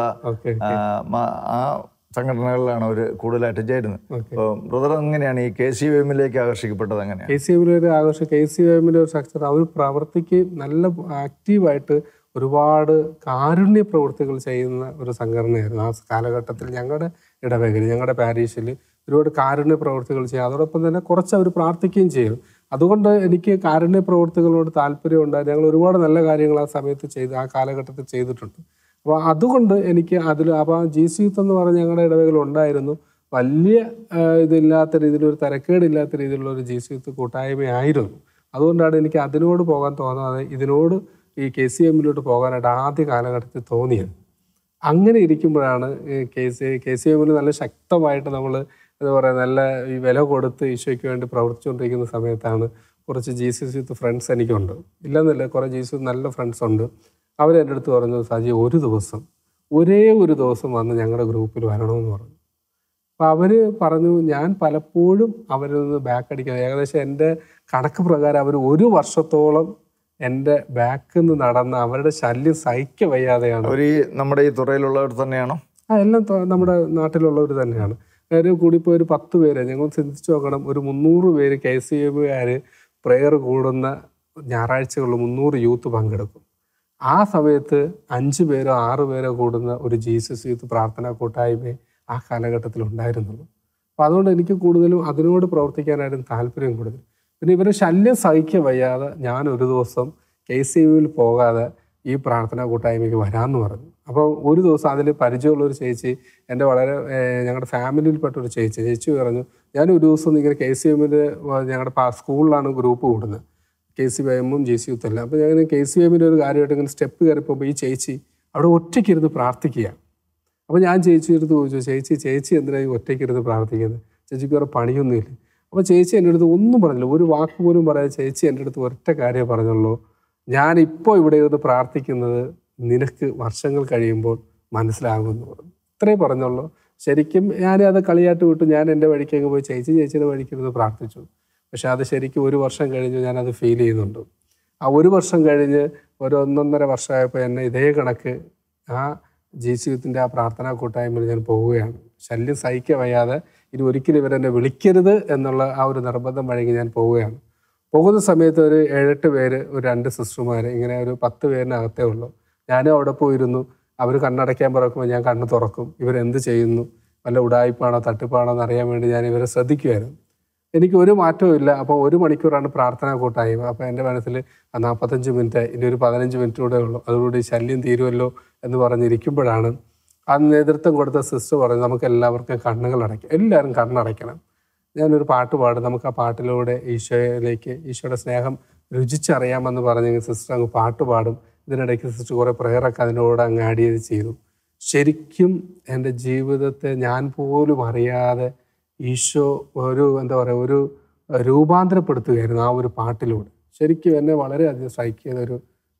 ആ സംഘടനകളിലാണ് അവർ കൂടുതലായിട്ട് ചേരുന്നത്. ബ്രദർ എങ്ങനെയാണ് ഈ കെ സി വി എമ്മിലേക്ക് ആകർഷിക്കപ്പെട്ടത്? എങ്ങനെയാണ് കെ സി എമ്മിലേക്ക് ആകർഷിക്കുക? കെ സി എമ്മിൻ്റെ ഒരു സ്ട്രക്ചർ, അവർ പ്രവർത്തിക്ക് നല്ല ആക്റ്റീവായിട്ട് ഒരുപാട് കാരുണ്യ പ്രവൃത്തികൾ ചെയ്യുന്ന ഒരു സംഘടനയായിരുന്നു ആ കാലഘട്ടത്തിൽ. ഞങ്ങളുടെ ഇടവകയിൽ, ഞങ്ങളുടെ പാരീഷിൽ ഒരുപാട് കാരുണ്യ പ്രവൃത്തികൾ ചെയ്യും. അതോടൊപ്പം തന്നെ കുറച്ച് അവർ പ്രാർത്ഥിക്കുകയും ചെയ്യും. അതുകൊണ്ട് എനിക്ക് കാരുണ്യ പ്രവൃത്തികളോട് താല്പര്യം ഉണ്ടായി. ഞങ്ങൾ ഒരുപാട് നല്ല കാര്യങ്ങൾ ആ സമയത്ത് ചെയ്ത് ആ കാലഘട്ടത്തിൽ ചെയ്തിട്ടുണ്ട്. അപ്പോൾ അതുകൊണ്ട് എനിക്ക് അതിൽ അപ്പോൾ ജീസസ് യൂത്ത് എന്ന് പറഞ്ഞ ഞങ്ങളുടെ ഇടവകയിൽ ഉണ്ടായിരുന്നു. വലിയ ഇതില്ലാത്ത രീതിയിലൊരു തരക്കേടില്ലാത്ത രീതിയിലുള്ള ഒരു ജീസസ് യൂത്ത് കൂട്ടായ്മയായിരുന്നു. അതുകൊണ്ടാണ് എനിക്ക് അതിനോട് പോകാൻ തോന്നാതെ ഇതിനോട് ഈ കെ സി എമ്മിലോട്ട് പോകാനായിട്ട് ആദ്യ കാലഘട്ടത്തിൽ തോന്നിയത്. അങ്ങനെ ഇരിക്കുമ്പോഴാണ് കെ സി കെ സി എമ്മിൽ നല്ല ശക്തമായിട്ട് നമ്മൾ എന്താ പറയുക നല്ല ഈ വില കൊടുത്ത് ഈശോയ്ക്ക് വേണ്ടി പ്രവർത്തിച്ചുകൊണ്ടിരിക്കുന്ന സമയത്താണ് കുറച്ച് ജീസസ് യൂത്ത് ഫ്രണ്ട്സ് എനിക്കുണ്ട്. ഇല്ലെന്നില്ല, കുറേ ജീസസ് നല്ല ഫ്രണ്ട്സ് ഉണ്ട്. അവരെൻ്റെ അടുത്ത് പറഞ്ഞു, സജി ഒരു ദിവസം ഒരേ ഒരു ദിവസം വന്ന് ഞങ്ങളുടെ ഗ്രൂപ്പിൽ വരണമെന്ന് പറഞ്ഞു. അപ്പോൾ അവർ പറഞ്ഞു, ഞാൻ പലപ്പോഴും അവരിൽ നിന്ന് ബാക്ക് അടിക്കുന്നത് ഏകദേശം എൻ്റെ കണക്ക് പ്രകാരം അവർ ഒരു വർഷത്തോളം എൻ്റെ ബാക്കിൽ നിന്ന് നടന്ന അവരുടെ ശല്യം സഹിക്ക വയ്യാതെയാണ്. അവർ ഈ നമ്മുടെ ഈ തുറയിലുള്ളവർ തന്നെയാണോ? ആ, എല്ലാം നമ്മുടെ നാട്ടിലുള്ളവർ തന്നെയാണ്. ഒരു കൂടിപ്പോൾ ഒരു പത്ത് പേര്, ഞങ്ങൾ ചിന്തിച്ച് നോക്കണം, ഒരു മുന്നൂറ് പേര് കെ സി എമ്മുകാർ പ്രെയർ കൂടുന്ന ഞായറാഴ്ചകളിൽ മുന്നൂറ് യൂത്ത് പങ്കെടുക്കും. ആ സമയത്ത് അഞ്ച് പേരോ ആറ് പേരോ കൂടുന്ന ഒരു ജീസസ് യൂത്ത് പ്രാർത്ഥനാ കൂട്ടായ്മ ആ കാലഘട്ടത്തിൽ ഉണ്ടായിരുന്നുള്ളൂ. അപ്പോൾ അതുകൊണ്ട് എനിക്ക് കൂടുതലും അതിനോട് പ്രവർത്തിക്കാനായിരുന്നു താല്പര്യം കൂടുതൽ. പിന്നെ ഇവരെ ശല്യം സഹിക്കാൻ വയ്യാതെ ഞാൻ ഒരു ദിവസം കെ സി യുവിൽ പോകാതെ ഈ പ്രാർത്ഥനാ കൂട്ടായ്മയ്ക്ക് വരാമെന്ന് പറഞ്ഞു. അപ്പോൾ ഒരു ദിവസം അതിൽ പരിചയമുള്ളൊരു ചേച്ചി, എൻ്റെ വളരെ ഞങ്ങളുടെ ഫാമിലിയിൽപ്പെട്ട ഒരു ചേച്ചി ചേച്ചി പറഞ്ഞു, ഞാൻ ഒരു ദിവസം ഇങ്ങനെ കെ സി എമ്മിൽ ഞങ്ങളുടെ സ്കൂളിലാണ് ഗ്രൂപ്പ് കൂടുന്നത്, കെ സി വി എമ്മും ജി സി യൂത്ത് എല്ലാം. അപ്പോൾ ഞാൻ കെ സി എമ്മിൻ്റെ ഒരു കാര്യമായിട്ട് ഇങ്ങനെ സ്റ്റെപ്പ് കയറിപ്പോൾ ഈ ചേച്ചി അവിടെ ഒറ്റയ്ക്കിരുന്ന് പ്രാർത്ഥിക്കുക. അപ്പോൾ ഞാൻ ചേച്ചി എടുത്ത് ചോദിച്ചു, ചേച്ചി ചേച്ചി എന്തിനായി ഒറ്റയ്ക്കിരുന്ന് പ്രാർത്ഥിക്കുന്നത്? ചേച്ചിക്ക് വേറെ പണിയൊന്നുമില്ല. അപ്പോൾ ചേച്ചി എൻ്റെ അടുത്ത് ഒന്നും പറഞ്ഞില്ല, ഒരു വാക്ക് പോലും പറയാതെ ചേച്ചി എൻ്റെ അടുത്ത് ഒറ്റ കാര്യമേ പറഞ്ഞുള്ളൂ, ഞാനിപ്പോൾ ഇവിടെ ഇരുന്ന് പ്രാർത്ഥിക്കുന്നത് നിനക്ക് വർഷങ്ങൾ കഴിയുമ്പോൾ മനസ്സിലാകുമെന്ന് പറഞ്ഞു. ഇത്രേ പറഞ്ഞുള്ളൂ. ശരിക്കും ഞാൻ അത് കളിയാട്ട് വിട്ടു. ഞാൻ എൻ്റെ വഴിക്കങ്ങ് പോയി ചേച്ചി ചേച്ചിയുടെ വഴിക്കിരുന്ന് പ്രാർത്ഥിച്ചു. പക്ഷെ അത് ശരിക്കും ഒരു വർഷം കഴിഞ്ഞ് ഞാനത് ഫീൽ ചെയ്യുന്നുണ്ട്. ആ ഒരു വർഷം കഴിഞ്ഞ് ഒരു ഒന്നൊന്നര വർഷമായപ്പോൾ എന്നെ ഇതേ കണക്ക് ആ ജീസസ് യൂത്തിൻ്റെ ആ പ്രാർത്ഥനാ കൂട്ടായ്മയിൽ ഞാൻ പോവുകയാണ്. ശല്യം സഹിക്കാൻ വയ്യാതെ ഇനി ഒരിക്കലും ഇവരെന്നെ വിളിക്കരുത് എന്നുള്ള ആ ഒരു നിർബന്ധം വഴങ്ങി ഞാൻ പോവുകയാണ്. പോകുന്ന സമയത്ത് ഒരു ഏഴെട്ട് പേര്, ഒരു രണ്ട് സിസ്റ്റർമാർ, ഇങ്ങനെ ഒരു പത്ത് പേരിനകത്തേ ഉള്ളൂ. ഞാനും അവിടെ പോയിരുന്നു. അവർ കണ്ണടയ്ക്കാൻ പറക്കുമ്പോൾ ഞാൻ കണ്ണ് തുറക്കും. ഇവരെന്ത് ചെയ്യുന്നു, വല്ല ഉടായ്പാണോ തട്ടിപ്പാണോ എന്ന് അറിയാൻ വേണ്ടി ഞാൻ ഇവരെ ശ്രദ്ധിക്കുമായിരുന്നു. എനിക്ക് ഒരു മാറ്റവും ഇല്ല. അപ്പോൾ ഒരു മണിക്കൂറാണ് പ്രാർത്ഥനാ കൂട്ടായ്മ. അപ്പോൾ എൻ്റെ മനസ്സിൽ നാൽപ്പത്തഞ്ച് മിനിറ്റ്, ഇനി ഒരു പതിനഞ്ച് മിനിറ്റ് കൂടെ ഉള്ളൂ, അതുകൂടി ശല്യം തീരുമല്ലോ എന്ന് പറഞ്ഞിരിക്കുമ്പോഴാണ് ആ നേതൃത്വം കൊടുത്ത സിസ്റ്റർ പറഞ്ഞു, നമുക്ക് എല്ലാവർക്കും കണ്ണുകൾ അടയ്ക്കാം, എല്ലാവരും കണ്ണടയ്ക്കണം. ഞാനൊരു പാട്ട് പാടും, നമുക്ക് ആ പാട്ടിലൂടെ ഈശോയിലേക്ക് ഈശോയുടെ സ്നേഹം രുചിച്ചറിയാമെന്ന് പറഞ്ഞ് സിസ്റ്റർ അങ്ങ് പാട്ട് പാടും. ഇതിനിടയ്ക്ക് സിസ്റ്റർ കുറേ പ്രയറൊക്കെ അതിനോട് അങ്ങ് ആഡ് ചെയ്ത് ചെയ്തു. ശരിക്കും എൻ്റെ ജീവിതത്തെ ഞാൻ പോലും അറിയാതെ ഈശോ ഒരു എന്താ പറയുക ഒരു രൂപാന്തരപ്പെടുത്തുകയായിരുന്നു ആ ഒരു പാട്ടിലൂടെ. ശരിക്കും എന്നെ വളരെയധികം സ്ട്രൈക്ക് ചെയ്ത ഒരു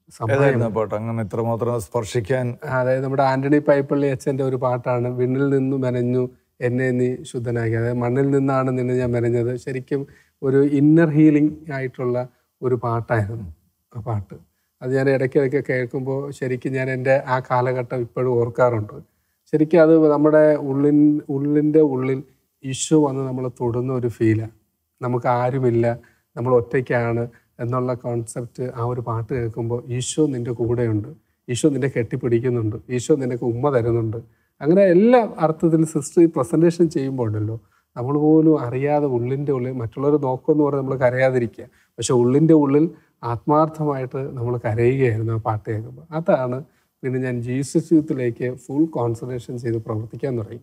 അങ്ങനെ ഇത്രമാത്രം സ്പർശിക്കാൻ. അതായത് നമ്മുടെ ആന്റണി പൈപ്പള്ളി അച്ഛൻ്റെ ഒരു പാട്ടാണ്, വിണ്ണിൽ നിന്നു മെനഞ്ഞു എന്നെ നീ ശുദ്ധനാക്കി. അതായത് മണ്ണിൽ നിന്നാണ് നിന്നെ ഞാൻ മെനഞ്ഞത്. ശരിക്കും ഒരു ഇന്നർ ഹീലിംഗ് ആയിട്ടുള്ള ഒരു പാട്ടായിരുന്നു ആ പാട്ട്. അത് ഞാൻ ഇടയ്ക്കിടയ്ക്ക് കേൾക്കുമ്പോൾ ശരിക്കും ഞാൻ എൻ്റെ ആ കാലഘട്ടം ഇപ്പോഴും ഓർക്കാറുണ്ട്. ശരിക്കും അത് നമ്മുടെ ഉള്ളിൻ ഉള്ളിൻ്റെ ഉള്ളിൽ ഈശോ വന്ന് നമ്മൾ തൊടുന്ന ഒരു ഫീലാണ്. നമുക്ക് ആരുമില്ല, നമ്മൾ ഒറ്റയ്ക്കാണ് എന്നുള്ള കോൺസെപ്റ്റ് ആ ഒരു പാട്ട് കേൾക്കുമ്പോൾ ഈശോ നിൻ്റെ കൂടെയുണ്ട്, ഈശോ നിന്നെ കെട്ടിപ്പിടിക്കുന്നുണ്ട്, ഈശോ നിനക്ക് ഉമ്മ തരുന്നുണ്ട്. അങ്ങനെ എല്ലാ അർത്ഥത്തിൽ സിസ്റ്റർ ഈ പ്രസൻറ്റേഷൻ ചെയ്യുമ്പോൾ ഉണ്ടല്ലോ, നമ്മൾ പോലും അറിയാതെ ഉള്ളിൻ്റെ ഉള്ളിൽ മറ്റുള്ളവർ നോക്കുമെന്ന് പറഞ്ഞ് നമ്മൾ കരയാതിരിക്കുക, പക്ഷെ ഉള്ളിൻ്റെ ഉള്ളിൽ ആത്മാർത്ഥമായിട്ട് നമ്മൾ കരയുകയായിരുന്നു ആ പാട്ട് കേൾക്കുമ്പോൾ. അതാണ് പിന്നെ ഞാൻ ജീസസ് യൂത്തിലേക്ക് ഫുൾ കോൺസെൻട്രേഷൻ ചെയ്ത് പ്രവർത്തിക്കാൻ തുടങ്ങി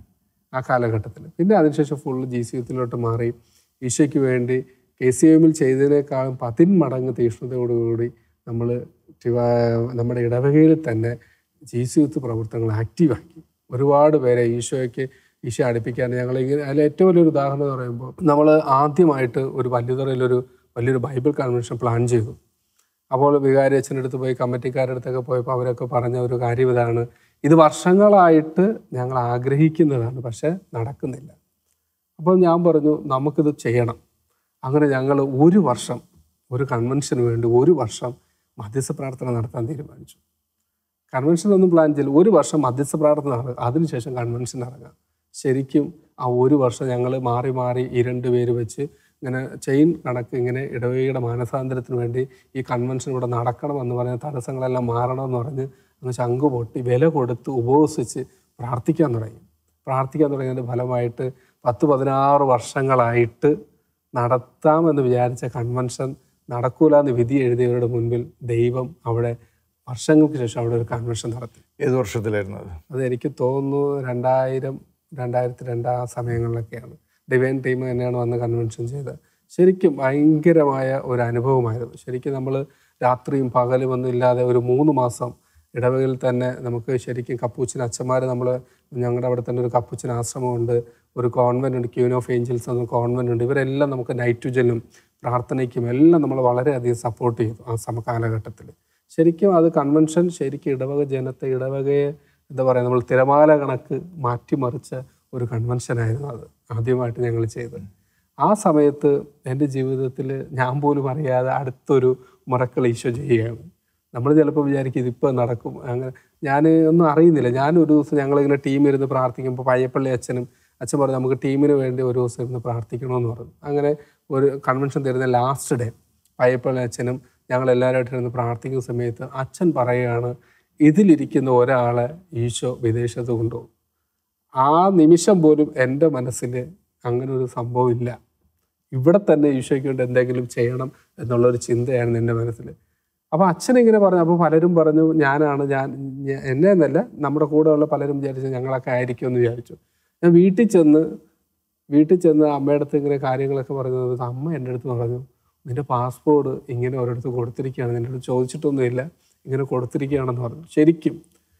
ആ കാലഘട്ടത്തിൽ. പിന്നെ അതിനുശേഷം ഫുൾ ജീസസ് യൂത്തിലോട്ട് മാറി ഈശോയ്ക്ക് വേണ്ടി കെ സി എമ്മിൽ ചെയ്തതിനേക്കാളും പതിന്മടങ്ങ് തീഷ്ണതയോടുകൂടി നമ്മൾ നമ്മുടെ ഇടവകയിൽ തന്നെ ജീസസ് യൂത്ത് പ്രവർത്തനങ്ങൾ ആക്റ്റീവാക്കി. ഒരുപാട് പേരെ ഈശോയ്ക്ക് ഈശോ അടുപ്പിക്കാൻ ഞങ്ങൾ ഇങ്ങനെ അതിൽ ഏറ്റവും വലിയൊരു ഉദാഹരണം എന്ന് പറയുമ്പോൾ, നമ്മൾ ആദ്യമായിട്ട് ഒരു വല്യുതറയിലൊരു വലിയൊരു ബൈബിൾ കൺവെൻഷൻ പ്ലാൻ ചെയ്തു. അപ്പോൾ വികാരി അച്ഛൻ്റെ അടുത്ത് പോയി കമ്മിറ്റിക്കാരുടെ അടുത്തൊക്കെ പോയപ്പോൾ അവരൊക്കെ പറഞ്ഞ ഒരു കാര്യം ഇതാണ്, ഇത് വർഷങ്ങളായിട്ട് ഞങ്ങൾ ആഗ്രഹിക്കുന്നതാണ്, പക്ഷെ നടക്കുന്നില്ല. അപ്പോൾ ഞാൻ പറഞ്ഞു നമുക്കിത് ചെയ്യണം. അങ്ങനെ ഞങ്ങൾ ഒരു വർഷം ഒരു കൺവെൻഷന് വേണ്ടി ഒരു വർഷം മധ്യസ്ഥ പ്രാർത്ഥന നടത്താൻ തീരുമാനിച്ചു. കൺവെൻഷനൊന്നും പ്ലാൻ ചെയ്യില്ല, ഒരു വർഷം മധ്യസ്ഥ പ്രാർത്ഥന നടക്കുക, അതിനുശേഷം കൺവെൻഷൻ ഇറങ്ങാം. ശരിക്കും ആ ഒരു വർഷം ഞങ്ങൾ മാറി മാറി ഈ രണ്ട് പേര് വെച്ച് ഇങ്ങനെ ചെയിൻ കണക്ക് ഇങ്ങനെ ഇടവകയുടെ മാനസാന്തരത്തിന് വേണ്ടി ഈ കൺവെൻഷൻ ഇവിടെ നടക്കണമെന്ന് പറഞ്ഞ് തടസ്സങ്ങളെല്ലാം മാറണമെന്ന് പറഞ്ഞ് അങ്ങ് ശംഖു പൊട്ടി വില കൊടുത്ത് ഉപവസിച്ച് പ്രാർത്ഥിക്കാൻ തുടങ്ങി. പ്രാർത്ഥിക്കാൻ തുടങ്ങിയതിൻ്റെ ഫലമായിട്ട് പത്ത് പതിനാറ് വർഷങ്ങളായിട്ട് നടത്താമെന്ന് വിചാരിച്ച കൺവെൻഷൻ നടക്കൂല എന്ന് വിധി എഴുതിയവരുടെ മുൻപിൽ ദൈവം അവിടെ വർഷങ്ങൾക്ക് ശേഷം അവിടെ ഒരു കൺവെൻഷൻ നടത്തി. ഏത് വർഷത്തിലായിരുന്നു അത്? അത് എനിക്ക് തോന്നുന്നു രണ്ടായിരം രണ്ടായിരത്തി രണ്ട് ആ സമയങ്ങളിലൊക്കെയാണ്. ഡിവൈൻ ടീം തന്നെയാണ് വന്ന് കൺവെൻഷൻ ചെയ്തത്. ശരിക്കും ഭയങ്കരമായ ഒരു അനുഭവമായിരുന്നു. ശരിക്കും നമ്മൾ രാത്രിയും പകലും ഒന്നും ഇല്ലാതെ ഒരു മൂന്ന് മാസം ഇടവകയിൽ തന്നെ നമുക്ക് ശരിക്കും കപ്പൂച്ചിൻ അച്ഛന്മാർ, നമ്മൾ ഞങ്ങളുടെ അവിടെ തന്നെ ഒരു കപ്പൂച്ചിൻ ആശ്രമമുണ്ട്, ഒരു കോൺവെൻ്റ് ഉണ്ട്, ക്യൂൻ ഓഫ് ഏഞ്ചൽസ് എന്ന കോൺവെൻ്റ് ഉണ്ട്. ഇവരെല്ലാം നമുക്ക് നൈറ്റ് വിജനും പ്രാർത്ഥനയ്ക്കും എല്ലാം നമ്മൾ വളരെയധികം സപ്പോർട്ട് ചെയ്തു ആ സമകാലഘട്ടത്തിൽ. ശരിക്കും അത് കൺവെൻഷൻ ശരിക്കും ഇടവക ജനത്തെ, ഇടവകയെ എന്താ പറയുക, നമ്മൾ തിരമാല കണക്ക് മാറ്റിമറിച്ച ഒരു കൺവെൻഷനായിരുന്നു അത് ആദ്യമായിട്ട് ഞങ്ങൾ ചെയ്തത്. ആ സമയത്ത് എൻ്റെ ജീവിതത്തിൽ ഞാൻ പോലും അറിയാതെ അടുത്തൊരു മുറക്കൾ ഈശോ ചെയ്യുകയാണ്. നമ്മൾ ചിലപ്പോൾ വിചാരിക്കും ഇതിപ്പോൾ നടക്കും, അങ്ങനെ ഞാൻ ഒന്നും അറിയുന്നില്ല. ഞാനൊരു ദിവസം ഞങ്ങളിങ്ങനെ ടീം ഇരുന്ന് പ്രാർത്ഥിക്കുമ്പോൾ പയ്യപ്പള്ളി അച്ഛനും അച്ഛൻ പറഞ്ഞു നമുക്ക് ടീമിന് വേണ്ടി ഒരു ദിവസം ഇരുന്ന് പ്രാർത്ഥിക്കണമെന്ന് പറഞ്ഞു. അങ്ങനെ ഒരു കൺവെൻഷൻ തരുന്ന ലാസ്റ്റ് ഡേ പയ്യപ്പള്ളി അച്ഛനും ഞങ്ങളെല്ലാവരുമായിട്ട് ഇരുന്ന് പ്രാർത്ഥിക്കുന്ന സമയത്ത് അച്ഛൻ പറയുകയാണ്, ഇതിലിരിക്കുന്ന ഒരാളെ ഈശോ വിദേശത്ത് കൊണ്ടുപോകും. ആ നിമിഷം പോലും എൻ്റെ മനസ്സിൽ അങ്ങനെ ഒരു സംഭവം ഇല്ല, ഇവിടെ തന്നെ ഈശോയ്ക്ക് വേണ്ടി എന്തെങ്കിലും ചെയ്യണം എന്നുള്ളൊരു ചിന്തയായിരുന്നു എൻ്റെ മനസ്സിൽ. അപ്പോൾ അച്ഛനിങ്ങനെ പറഞ്ഞു. അപ്പോൾ പലരും പറഞ്ഞു ഞാനാണ്, ഞാൻ എന്നെ എന്നല്ല നമ്മുടെ കൂടെയുള്ള പലരും വിചാരിച്ചു ഞങ്ങളൊക്കെ ആയിരിക്കും എന്ന് വിചാരിച്ചു. ഞാൻ വീട്ടിൽ ചെന്ന് വീട്ടിൽ ചെന്ന് അമ്മയുടെ അടുത്ത് ഇങ്ങനെ കാര്യങ്ങളൊക്കെ പറയുന്നത്, അമ്മ എൻ്റെ അടുത്ത് പറഞ്ഞു നിൻ്റെ പാസ്പോർട്ട് ഇങ്ങനെ ഒരിടത്ത് കൊടുത്തിരിക്കുകയാണ്, നിൻ്റെ അടുത്ത് ചോദിച്ചിട്ടൊന്നുമില്ല, ഇങ്ങനെ കൊടുത്തിരിക്കുകയാണെന്ന് പറഞ്ഞു. ശരിക്കും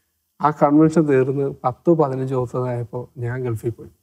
ആ കൺവെൻഷൻ തീർന്ന് പത്തോ പതിനഞ്ച് ദിവസമായപ്പോൾ ഞാൻ ഗൾഫിൽ പോയി.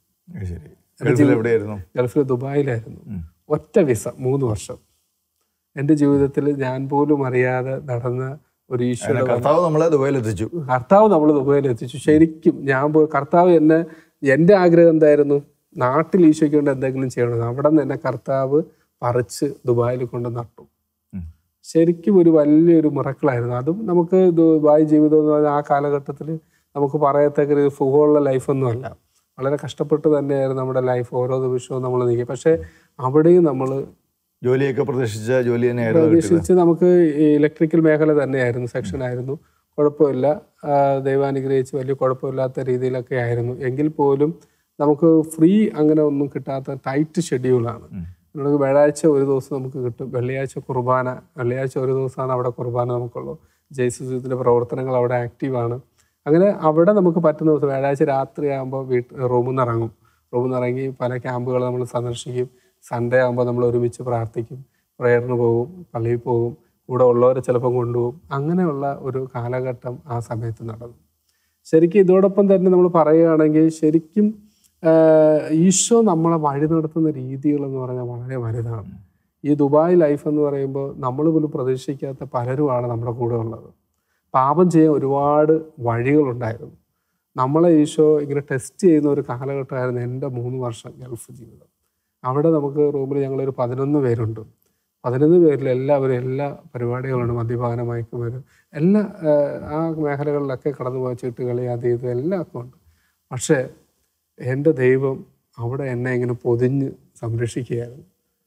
ഗൾഫിൽ ദുബായിലായിരുന്നു. ഒറ്റ വിസ മൂന്ന് വർഷം. എൻ്റെ ജീവിതത്തിൽ ഞാൻ പോലും അറിയാതെ നടന്ന ഒരു ഈശോ കർത്താവ് നമ്മളെ ദുബായിലെത്തിച്ചു. കർത്താവ് നമ്മളെ ദുബായിലെത്തിച്ചു. ശരിക്കും ഞാൻ പോയി കർത്താവ് എന്നെ, എൻ്റെ ആഗ്രഹം എന്തായിരുന്നു, നാട്ടിൽ ഈശോയ്ക്ക് കൊണ്ട് എന്തെങ്കിലും ചെയ്യണം. അവിടെ നിന്ന് എന്നെ കർത്താവ് പറിച്ച് ദുബായിൽ കൊണ്ട് നട്ടു. ശരിക്കും ഒരു വലിയൊരു മിറക്കിളായിരുന്നു. അതും നമുക്ക് ദുബായ് ജീവിതം എന്ന് പറഞ്ഞാൽ ആ കാലഘട്ടത്തിൽ നമുക്ക് പറയത്തക്ക ഒരു സുഖമുള്ള ലൈഫൊന്നുമല്ല, വളരെ കഷ്ടപ്പെട്ട് തന്നെയായിരുന്നു നമ്മുടെ ലൈഫ്. ഓരോ ദിവസവും നമ്മൾ നീക്കി. പക്ഷേ അവിടെയും നമ്മൾ ജോലിയൊക്കെ പ്രതീക്ഷിച്ച ജോലി തന്നെയായിരുന്നു. പ്രതീക്ഷിച്ച് നമുക്ക് ഇലക്ട്രിക്കൽ മേഖല തന്നെയായിരുന്നു, സെക്ഷനായിരുന്നു, കുഴപ്പമില്ല, ദൈവാനുഗ്രഹിച്ച് വലിയ കുഴപ്പമില്ലാത്ത രീതിയിലൊക്കെ ആയിരുന്നു. എങ്കിൽ പോലും നമുക്ക് ഫ്രീ അങ്ങനെ ഒന്നും കിട്ടാത്ത ടൈറ്റ് ഷെഡ്യൂളാണ്. നമുക്ക് വ്യാഴാഴ്ച ഒരു ദിവസം നമുക്ക് കിട്ടും, വെള്ളിയാഴ്ച കുർബാന, വെള്ളിയാഴ്ച ഒരു ദിവസമാണ് അവിടെ കുർബാന നമുക്കുള്ളൂ. ജയ്സുസിന്റെ പ്രവർത്തനങ്ങൾ അവിടെ ആക്റ്റീവാണ്. അങ്ങനെ അവിടെ നമുക്ക് പറ്റുന്ന ദിവസം വ്യാഴാഴ്ച രാത്രി ആകുമ്പോൾ വീട്ട് റൂമിൽ നിന്ന് ഇറങ്ങും. റൂമിൽ നിന്ന് ഇറങ്ങി പല ക്യാമ്പുകൾ നമ്മൾ സന്ദർശിക്കും. സൺഡേ ആകുമ്പോൾ നമ്മൾ ഒരുമിച്ച് പ്രാർത്ഥിക്കും, പ്രേയറിന് പോകും, പള്ളിയിൽ പോകും, കൂടെ ഉള്ളവരെ ചിലപ്പം കൊണ്ടുപോകും. അങ്ങനെയുള്ള ഒരു കാലഘട്ടം ആ സമയത്ത് നടന്നു. ശരിക്കും ഇതോടൊപ്പം തന്നെ നമ്മൾ പറയുകയാണെങ്കിൽ ശരിക്കും ഈശോ നമ്മളെ വഴി നടത്തുന്ന രീതികളെന്ന് പറഞ്ഞാൽ വളരെ വലുതാണ്. ഈ ദുബായ് ലൈഫ് എന്ന് പറയുമ്പോൾ നമ്മൾ പോലും പ്രതീക്ഷിക്കാത്ത പലരുമാണ് നമ്മുടെ കൂടെ ഉള്ളത്. പാപം ചെയ്യാൻ ഒരുപാട് വഴികളുണ്ടായിരുന്നു. നമ്മളെ ഈശോ ഇങ്ങനെ ടെസ്റ്റ് ചെയ്യുന്ന ഒരു കാലഘട്ടമായിരുന്നു എൻ്റെ മൂന്ന് വർഷം ഗൾഫ് ജീവിതം. അവിടെ നമുക്ക് റൂമിൽ ഞങ്ങളൊരു പതിനൊന്ന് പേരുണ്ട്. പതിനൊന്ന് പേരിൽ എല്ലാവരും എല്ലാ പരിപാടികളുണ്ട്, മദ്യപാനം, മയക്കുമരുന്ന്, എല്ലാ ആ മേഖലകളിലൊക്കെ കടന്നു പോയ ചീട്ടുകളി, അത് ഇത് എല്ലാം ഒക്കെ ഉണ്ട്. പക്ഷേ എൻ്റെ ദൈവം അവിടെ എന്നെ ഇങ്ങനെ പൊതിഞ്ഞ് സംരക്ഷിക്കുകയായിരുന്നു.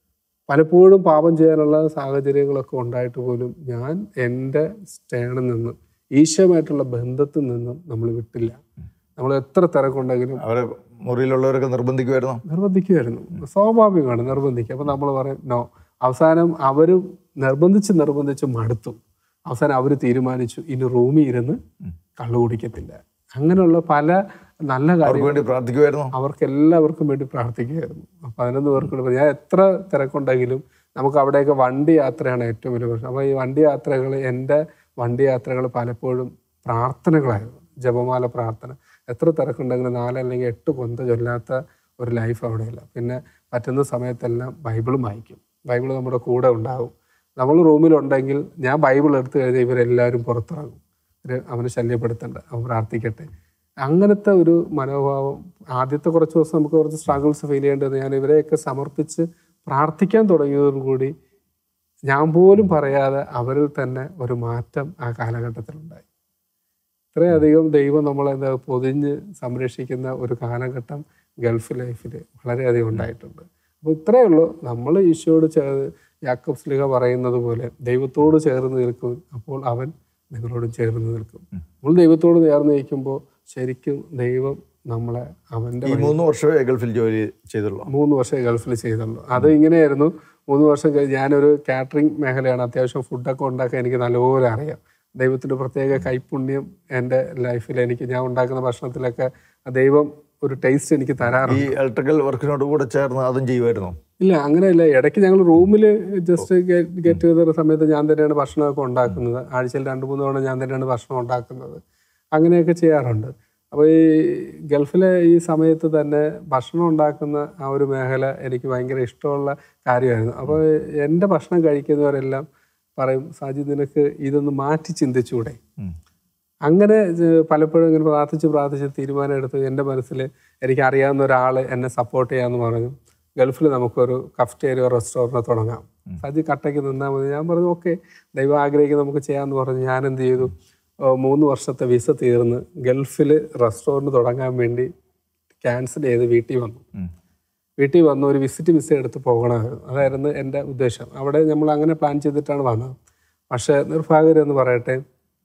പലപ്പോഴും പാപം ചെയ്യാനുള്ള സാഹചര്യങ്ങളൊക്കെ ഉണ്ടായിട്ട് പോലും ഞാൻ എൻ്റെ സ്റ്റേണിൽ നിന്നും ഈശോയുമായിട്ടുള്ള ബന്ധത്തിൽ നിന്നും നമ്മൾ വിട്ടില്ല. നമ്മൾ എത്ര തിരക്കുണ്ടെങ്കിലും അവരെ മുറിയിലുള്ളവരൊക്കെ നിർബന്ധിക്കുമായിരുന്നു നിർബന്ധിക്കുമായിരുന്നു സ്വാഭാവികമാണ്, നിർബന്ധിക്കുക. അപ്പം നമ്മൾ പറയും നോ. അവസാനം അവർ നിർബന്ധിച്ച് നിർബന്ധിച്ച് മടുത്തു. അവസാനം അവർ തീരുമാനിച്ചു ഇനി റൂമിൽ ഇരുന്ന് കള്ളു കുടിക്കത്തില്ല. അങ്ങനെയുള്ള പല നല്ല കാര്യങ്ങൾ പ്രാർത്ഥിക്കുമായിരുന്നു. അവർക്ക് എല്ലാവർക്കും വേണ്ടി പ്രാർത്ഥിക്കുമായിരുന്നു. പതിനൊന്ന് പേർക്കുള്ള ഞാൻ എത്ര തിരക്കുണ്ടെങ്കിലും നമുക്ക് അവിടെയൊക്കെ വണ്ടി യാത്രയാണ് ഏറ്റവും വലിയ പ്രശ്നം. അപ്പോൾ ഈ വണ്ടി യാത്രകൾ എൻ്റെ വണ്ടി യാത്രകൾ പലപ്പോഴും പ്രാർത്ഥനകളായിരുന്നു, ജപമാല പ്രാർത്ഥന. എത്ര തിരക്കുണ്ടെങ്കിലും നാലല്ലെങ്കിൽ എട്ട് കൊന്ത ചൊല്ലാത്ത ഒരു ലൈഫ് അവിടെയില്ല. പിന്നെ പറ്റുന്ന സമയത്തെല്ലാം ബൈബിളും വായിക്കും. ബൈബിൾ നമ്മുടെ കൂടെ ഉണ്ടാകും. നമ്മൾ റൂമിലുണ്ടെങ്കിൽ ഞാൻ ബൈബിൾ എടുത്തു കഴിഞ്ഞാൽ ഇവരെല്ലാവരും പുറത്തിറങ്ങും. ഒരു അവനെ ശല്യപ്പെടുത്തണ്ട, അവൻ പ്രാർത്ഥിക്കട്ടെ. അങ്ങനത്തെ ഒരു മനോഭാവം. ആദ്യത്തെ കുറച്ച് ദിവസം നമുക്ക് കുറച്ച് സ്ട്രഗിൾസ് ഫീൽ ചെയ്യേണ്ടത് ഞാൻ ഇവരെയൊക്കെ സമർപ്പിച്ച് പ്രാർത്ഥിക്കാൻ തുടങ്ങിയതോടുകൂടി ഞാൻ പോലും പറയാതെ അവരിൽ തന്നെ ഒരു മാറ്റം ആ കാലഘട്ടത്തിലുണ്ടായി. ഇത്രയധികം ദൈവം നമ്മളെന്താ പൊതിഞ്ഞ് സംരക്ഷിക്കുന്ന ഒരു കാലഘട്ടം ഗൾഫ് ലൈഫിൽ വളരെയധികം ഉണ്ടായിട്ടുണ്ട്. അപ്പോൾ ഇത്രയേ ഉള്ളൂ. നമ്മൾ ഈശോയോട് ചേർന്ന് യാക്കോബ് ശ്ലീഹ പറയുന്നത് പോലെ ദൈവത്തോട് ചേർന്ന് നിൽക്കും, അപ്പോൾ അവൻ നിങ്ങളോട് ചേർന്ന് നിൽക്കും. നമ്മൾ ദൈവത്തോട് ചേർന്ന് നിൽക്കുമ്പോൾ ശരിക്കും ദൈവം നമ്മളെ അവൻ്റെ മൂന്ന് വർഷമേ ഗൾഫിൽ ജോലി ചെയ്തുള്ളൂ. മൂന്ന് വർഷമേ ഗൾഫിൽ ചെയ്തുള്ളൂ. അത് ഇങ്ങനെയായിരുന്നു. മൂന്ന് വർഷം കഴിഞ്ഞ് ഞാനൊരു കാറ്ററിംഗ് മേഖലയാണ്. അത്യാവശ്യം ഫുഡൊക്കെ ഉണ്ടാക്കാൻ എനിക്ക് നല്ലപോലെ അറിയാം. ദൈവത്തിൻ്റെ പ്രത്യേക കൈപ്പുണ്യം എൻ്റെ ലൈഫിൽ എനിക്ക് ഞാൻ ഉണ്ടാക്കുന്ന ഭക്ഷണത്തിലൊക്കെ ദൈവം ഒരു ടേസ്റ്റ് എനിക്ക് തരാറുണ്ട്. ഈ ഇലക്ട്രിക്കൽ വർക്കിനോട് കൂടെ ചേർന്ന് അതും ചെയ്യുമായിരുന്നു? ഇല്ല, അങ്ങനെയല്ല. ഇടയ്ക്ക് ഞങ്ങൾ റൂമിൽ ജസ്റ്റ് ഗെറ്റ് ടുഗദർ സമയത്ത് ഞാൻ തന്നെയാണ് ഭക്ഷണമൊക്കെ ഉണ്ടാക്കുന്നത്. ആഴ്ചയിൽ രണ്ട് മൂന്ന് തവണ ഞാൻ തന്നെയാണ് ഭക്ഷണം ഉണ്ടാക്കുന്നത്. അങ്ങനെയൊക്കെ ചെയ്യാറുണ്ട്. അപ്പോൾ ഈ ഗൾഫിലെ ഈ സമയത്ത് തന്നെ ഭക്ഷണം ഉണ്ടാക്കുന്ന ആ ഒരു മേഖല എനിക്ക് ഭയങ്കര ഇഷ്ടമുള്ള കാര്യമായിരുന്നു. അപ്പോൾ എൻ്റെ ഭക്ഷണം കഴിക്കുന്നവരെല്ലാം പറയും, സാജി നിനക്ക് ഇതൊന്ന് മാറ്റി ചിന്തിച്ചൂടെ? അങ്ങനെ പലപ്പോഴും ഇങ്ങനെ പ്രാർത്ഥിച്ച് പ്രാർത്ഥിച്ച് തീരുമാനം എടുത്തു. എൻ്റെ മനസ്സിൽ എനിക്കറിയാവുന്ന ഒരാൾ എന്നെ സപ്പോർട്ട് ചെയ്യാമെന്ന് പറഞ്ഞു. ഗൾഫിൽ നമുക്കൊരു കഫ്റ്റേരിയ റെസ്റ്റോറൻറ്റ് തുടങ്ങാം, സാജി കട്ടയ്ക്ക് നിന്നാൽ മതി. ഞാൻ പറഞ്ഞു ഓക്കെ, ദൈവം ആഗ്രഹിക്കുന്ന നമുക്ക് ചെയ്യാമെന്ന് പറഞ്ഞു. ഞാൻ എന്ത് ചെയ്തു, മൂന്ന് വർഷത്തെ വിസ തീർന്ന് ഗൾഫിൽ റെസ്റ്റോറൻറ്റ് തുടങ്ങാൻ വേണ്ടി ക്യാൻസൽ ചെയ്ത് വീട്ടിൽ വന്നു. വീട്ടിൽ വന്ന് ഒരു വിസിറ്റ് വിസ എടുത്ത് പോകണമായിരുന്നു. അതായിരുന്നു എൻ്റെ ഉദ്ദേശം. അവിടെ നമ്മൾ അങ്ങനെ പ്ലാൻ ചെയ്തിട്ടാണ് വന്നത്. പക്ഷേ നിർഭാഗ്യം എന്ന് പറയട്ടെ,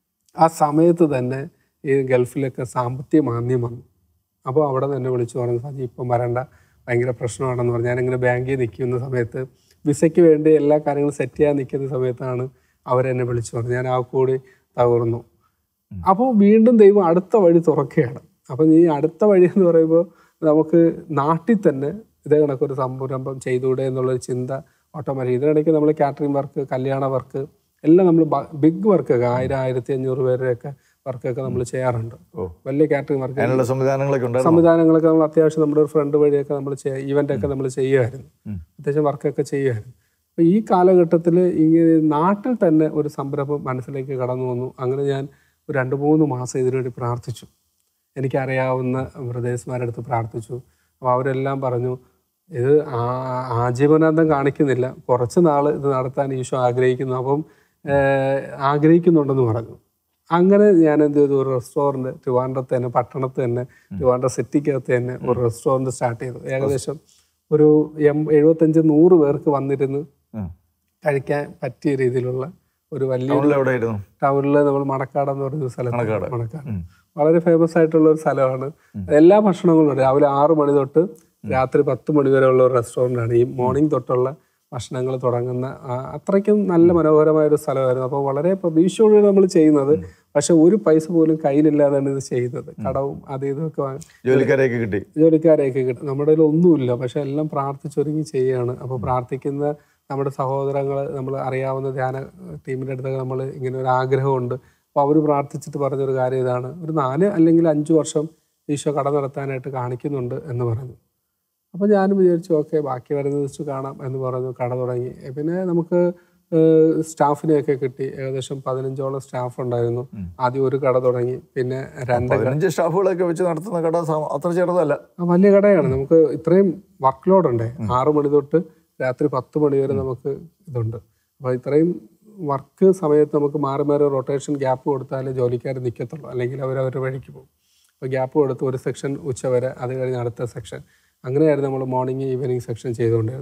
ആ സമയത്ത് തന്നെ ഈ ഗൾഫിലൊക്കെ സാമ്പത്തിക മാന്ദ്യം വന്നു. അപ്പോൾ അവിടെ തന്നെ വിളിച്ചു പറഞ്ഞു, സാജി ഇപ്പം വരണ്ട, ഭയങ്കര പ്രശ്നമാണെന്ന് പറഞ്ഞു. ഞാനിങ്ങനെ ബാങ്കിൽ നിൽക്കുന്ന സമയത്ത് വിസയ്ക്ക് വേണ്ടി എല്ലാ കാര്യങ്ങളും സെറ്റ് ചെയ്യാൻ നിൽക്കുന്ന സമയത്താണ് അവരെന്നെ വിളിച്ചു പറഞ്ഞു. ഞാൻ ആ കൂടി തകർന്നു. അപ്പോൾ വീണ്ടും ദൈവം അടുത്ത വഴി തുറക്കുകയാണ്. അപ്പം ഈ അടുത്ത വഴി എന്ന് പറയുമ്പോൾ നമുക്ക് നാട്ടിൽ തന്നെ ഇതേ കണക്കൊരു സംരംഭം ചെയ്തുകൂടെ എന്നുള്ളൊരു ചിന്ത ഓട്ടോമാറ്റിക്. ഇതിനിടയ്ക്ക് നമ്മൾ കാറ്ററിംഗ് വർക്ക്, കല്യാണ വർക്ക് എല്ലാം നമ്മൾ ബിഗ് വർക്കൊക്കെ ആയിരം ആയിരത്തി അഞ്ഞൂറ് പേരുടെയൊക്കെ വർക്കൊക്കെ നമ്മൾ ചെയ്യാറുണ്ട്. വലിയ കാറ്ററിംഗ് വർക്ക് സംവിധാനങ്ങളൊക്കെ സംവിധാനങ്ങളൊക്കെ നമ്മൾ അത്യാവശ്യം നമ്മുടെ ഒരു ഫ്രണ്ട് വഴിയൊക്കെ നമ്മൾ ഇവൻ്റൊക്കെ നമ്മൾ ചെയ്യുമായിരുന്നു. അത്യാവശ്യം വർക്കൊക്കെ ചെയ്യുമായിരുന്നു. അപ്പോൾ ഈ കാലഘട്ടത്തിൽ ഇങ്ങനെ നാട്ടിൽ തന്നെ ഒരു സംരംഭം മനസ്സിലേക്ക് കടന്നു വന്നു. അങ്ങനെ ഞാൻ ഒരു രണ്ട് മൂന്ന് മാസം ഇതിനുവേണ്ടി പ്രാർത്ഥിച്ചു. എനിക്കറിയാവുന്ന ബ്രദേഴ്സ്മാരുടെ അടുത്ത് പ്രാർത്ഥിച്ചു. അപ്പോൾ അവരെല്ലാം പറഞ്ഞു, ഇത് ആജീവനാന്തം കാണിക്കുന്നില്ല, കുറച്ച് നാൾ ഇത് നടത്താൻ ഈശോ ആഗ്രഹിക്കുന്നു, അപ്പം ആഗ്രഹിക്കുന്നുണ്ടെന്ന് പറഞ്ഞു. അങ്ങനെ ഞാൻ എന്ത് ചെയ്തു, ഒരു റെസ്റ്റോറൻറ്റ് ട്രിവാൻഡ്രത്ത് തന്നെ, പട്ടണത്ത് തന്നെ, ട്രിവാൻഡ്രം സിറ്റിക്കകത്ത് തന്നെ ഒരു റെസ്റ്റോറൻറ്റ് സ്റ്റാർട്ട് ചെയ്തു. ഏകദേശം ഒരു എം എഴുപത്തഞ്ച് നൂറ് പേർക്ക് വന്നിരുന്ന് കഴിക്കാൻ പറ്റിയ രീതിയിലുള്ള ഒരു വലിയ ടൗണിൽ നമ്മൾ മണക്കാട് എന്ന് പറയുന്ന സ്ഥലത്ത്, മണക്കാട് വളരെ ഫേമസ് ആയിട്ടുള്ള ഒരു സ്ഥലമാണ്. എല്ലാ ഭക്ഷണങ്ങളും ഉണ്ട്. രാവിലെ ആറ് മണി തൊട്ട് രാത്രി പത്ത് മണി വരെ ഉള്ള ഒരു റെസ്റ്റോറൻ്റാണ്. ഈ മോർണിംഗ് തൊട്ടുള്ള ഭക്ഷണങ്ങൾ തുടങ്ങുന്ന അത്രയ്ക്കും നല്ല മനോഹരമായ ഒരു സ്ഥലമായിരുന്നു. അപ്പോൾ വളരെ പ്രതീക്ഷയോടെയാണ് നമ്മൾ ചെയ്യുന്നത്. പക്ഷെ ഒരു പൈസ പോലും കയ്യിലില്ലാതാണ് ഇത് ചെയ്യുന്നത്. കടവും അത് ഇതൊക്കെ വാങ്ങി ജോലിക്കാരെയൊക്കെ കിട്ടി ജോലിക്കാരെയൊക്കെ കിട്ടി നമ്മുടെ കയ്യിൽ ഒന്നുമില്ല. പക്ഷെ എല്ലാം പ്രാർത്ഥിച്ചൊരുങ്ങി ചെയ്യുകയാണ്. അപ്പോൾ പ്രാർത്ഥിക്കുന്ന നമ്മുടെ സഹോദരങ്ങൾ, നമ്മൾ അറിയാവുന്ന ധ്യാന ടീമിൻ്റെ അടുത്തൊക്കെ നമ്മൾ ഇങ്ങനെ ഒരു ആഗ്രഹമുണ്ട്. അപ്പോൾ അവർ പ്രാർത്ഥിച്ചിട്ട് പറഞ്ഞൊരു കാര്യം ഇതാണ്, ഒരു നാല് അല്ലെങ്കിൽ അഞ്ച് വർഷം ഈശോ കട നടത്താനായിട്ട് കാണിക്കുന്നുണ്ട് എന്ന് പറഞ്ഞു. അപ്പോൾ ഞാനും വിചാരിച്ചു ഓക്കെ, ബാക്കി വരുന്നത് വെച്ച് കാണാം എന്ന് പറഞ്ഞു. കട തുടങ്ങി. പിന്നെ നമുക്ക് സ്റ്റാഫിനെയൊക്കെ കിട്ടി. ഏകദേശം പതിനഞ്ചോളം സ്റ്റാഫ് ഉണ്ടായിരുന്നു. ആദ്യം ഒരു കട തുടങ്ങി, പിന്നെ രണ്ട് സ്റ്റാഫുകളൊക്കെ വെച്ച് നടത്തുന്ന കട അത്ര ചെറുതല്ല, വലിയ കടയാണ്. നമുക്ക് ഇത്രയും വർക്ക് ലോഡ് ഉണ്ട്. ആറ് മണി തൊട്ട് രാത്രി പത്ത് മണി വരെ നമുക്ക് ഇതുണ്ട്. അപ്പോൾ ഇത്രയും വർക്ക് സമയത്ത് നമുക്ക് മാറി മാറി റൊട്ടേഷൻ ഗ്യാപ്പ് കൊടുത്താലേ ജോലിക്കാർ നിൽക്കത്തുള്ളൂ, അല്ലെങ്കിൽ അവർ അവരുടെ വഴിക്ക് പോകും. അപ്പോൾ ഗ്യാപ്പ് കൊടുത്ത് ഒരു സെക്ഷൻ ഉച്ച വരെ, അത് കഴിഞ്ഞ് അടുത്ത സെക്ഷൻ, അങ്ങനെയായിരുന്നു നമ്മൾ മോർണിംഗ് ഈവനിങ് സെക്ഷൻ ചെയ്തുകൊണ്ടിരുന്നത്.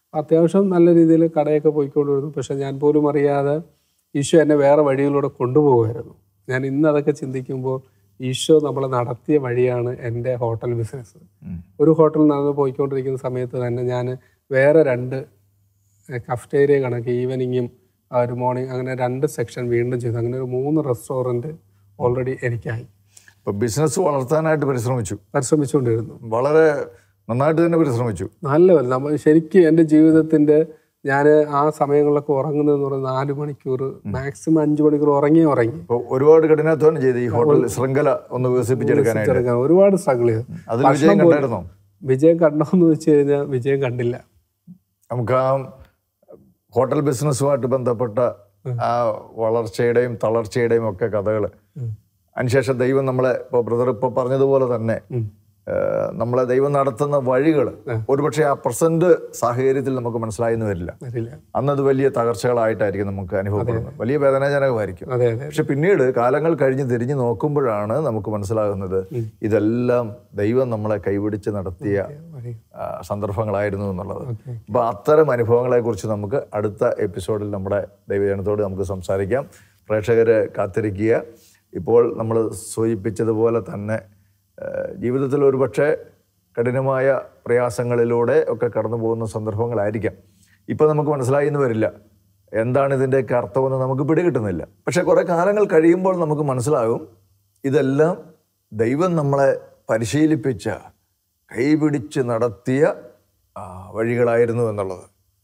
അത്യാവശ്യം നല്ല രീതിയിൽ കടയൊക്കെ പോയിക്കൊണ്ടിരുന്നു. പക്ഷെ ഞാൻ പോലും അറിയാതെ ഈശോ എന്നെ വേറെ വഴികളിലൂടെ കൊണ്ടുപോകുമായിരുന്നു. ഞാൻ ഇന്ന് അതൊക്കെ ചിന്തിക്കുമ്പോൾ ഈശോ നമ്മളെ നടത്തിയ വഴിയാണ് എൻ്റെ ഹോട്ടൽ ബിസിനസ്. ഒരു ഹോട്ടൽ നടന്ന് പോയിക്കൊണ്ടിരിക്കുന്ന സമയത്ത് തന്നെ ഞാൻ വേറെ രണ്ട് കഫ്റ്റേരിയ കണക്ക് ഈവനിങ്ങും ഒരു മോർണിംഗ് അങ്ങനെ രണ്ട് സെക്ഷൻ വീണ്ടും ചെയ്തു. അങ്ങനെ ഒരു മൂന്ന് റെസ്റ്റോറൻറ്റ് ഓൾറെഡി എനിക്കായി. ഇപ്പോൾ ബിസിനസ് വളർത്താനായിട്ട് പരിശ്രമിച്ചു പരിശ്രമിച്ചുകൊണ്ടിരുന്നു. വളരെ നന്നായിട്ട് തന്നെ പരിശ്രമിച്ചു. നല്ല നമ്മൾ ശരിക്കും എൻ്റെ ജീവിതത്തിൻ്റെ ഞാൻ ആ സമയങ്ങളിലൊക്കെ ഉറങ്ങുന്നതെന്ന് പറയുന്നത് നാല് മണിക്കൂർ മാക്സിമം അഞ്ച് മണിക്കൂർ ഉറങ്ങി ഉറങ്ങി ഇപ്പോൾ ഒരുപാട് കഠിനാധ്വാനം ചെയ്ത് ഈ ഹോട്ടൽ ശൃംഖല ഒന്ന് വികസിപ്പിച്ചെടുക്കാനായിട്ട് ഒരുപാട് സ്ട്രഗിൾ ചെയ്തു. അതിൽ വിജയം കണ്ടായിരുന്നോ? വിജയം കണ്ടോന്ന് വെച്ച് കഴിഞ്ഞാൽ വിജയം കണ്ടില്ല. നമുക്ക് ആ ഹോട്ടൽ ബിസിനസ്സുമായിട്ട് ബന്ധപ്പെട്ട ആ വളർച്ചയുടെയും തളർച്ചയുടെയും ഒക്കെ കഥകൾ അതിനുശേഷം ദൈവം നമ്മളെ ഇപ്പോൾ ബ്രദർ ഇപ്പോൾ പറഞ്ഞതുപോലെ തന്നെ നമ്മളെ ദൈവം നടത്തുന്ന വഴികൾ ഒരുപക്ഷെ ആ പ്രസന്റ് സാഹചര്യത്തിൽ നമുക്ക് മനസ്സിലായെന്ന് വരില്ല. അന്നത് വലിയ തകർച്ചകളായിട്ടായിരിക്കും നമുക്ക് അനുഭവപ്പെടുന്നത്, വലിയ വേദനാജനകമായിരിക്കും. പക്ഷെ പിന്നീട് കാലങ്ങൾ കഴിഞ്ഞ് തിരിഞ്ഞു നോക്കുമ്പോഴാണ് നമുക്ക് മനസ്സിലാകുന്നത് ഇതെല്ലാം ദൈവം നമ്മളെ കൈപിടിച്ച് നടത്തിയ സന്ദർഭങ്ങളായിരുന്നു എന്നുള്ളത്. അപ്പൊ അത്തരം അനുഭവങ്ങളെ കുറിച്ച് നമുക്ക് അടുത്ത എപ്പിസോഡിൽ നമ്മുടെ ദൈവജനത്തോട് നമുക്ക് സംസാരിക്കാം. പ്രേക്ഷകര് കാത്തിരിക്കുക. ഇപ്പോൾ നമ്മൾ സൂചിപ്പിച്ചതുപോലെ തന്നെ ജീവിതത്തിൽ ഒരുപക്ഷെ കഠിനമായ പ്രയാസങ്ങളിലൂടെ ഒക്കെ കടന്നു പോകുന്ന സന്ദർഭങ്ങളായിരിക്കാം. ഇപ്പം നമുക്ക് മനസ്സിലായി എന്ന് വരില്ല, എന്താണ് ഇതിൻ്റെയൊക്കെ അർത്ഥമെന്ന് നമുക്ക് പിടികിട്ടുന്നില്ല. പക്ഷെ കുറേ കാലങ്ങൾ കഴിയുമ്പോൾ നമുക്ക് മനസ്സിലാകും ഇതെല്ലാം ദൈവം നമ്മളെ പരിശീലിപ്പിച്ച കൈപിടിച്ച് നടത്തിയ വഴികളായിരുന്നു എന്നുള്ളത്.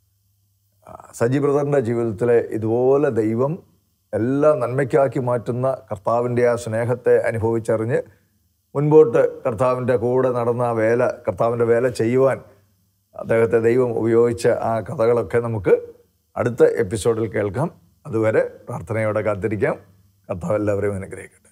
സജി ബ്രദറിൻ്റെ ജീവിതത്തിലെ ഇതുപോലെ ദൈവം എല്ലാം നന്മയ്ക്കാക്കി മാറ്റുന്ന കർത്താവിൻ്റെ ആ സ്നേഹത്തെ അനുഭവിച്ചറിഞ്ഞ് മുൻപോട്ട് കർത്താവിൻ്റെ കൂടെ നടന്ന ആ വേല, കർത്താവിൻ്റെ വേല ചെയ്യുവാൻ അദ്ദേഹത്തെ ദൈവം ഉപയോഗിച്ച ആ കഥകളൊക്കെ നമുക്ക് അടുത്ത എപ്പിസോഡിൽ കേൾക്കാം. അതുവരെ പ്രാർത്ഥനയോടെ കാത്തിരിക്കാം. കർത്താവ് എല്ലാവരെയും അനുഗ്രഹിക്കട്ടെ.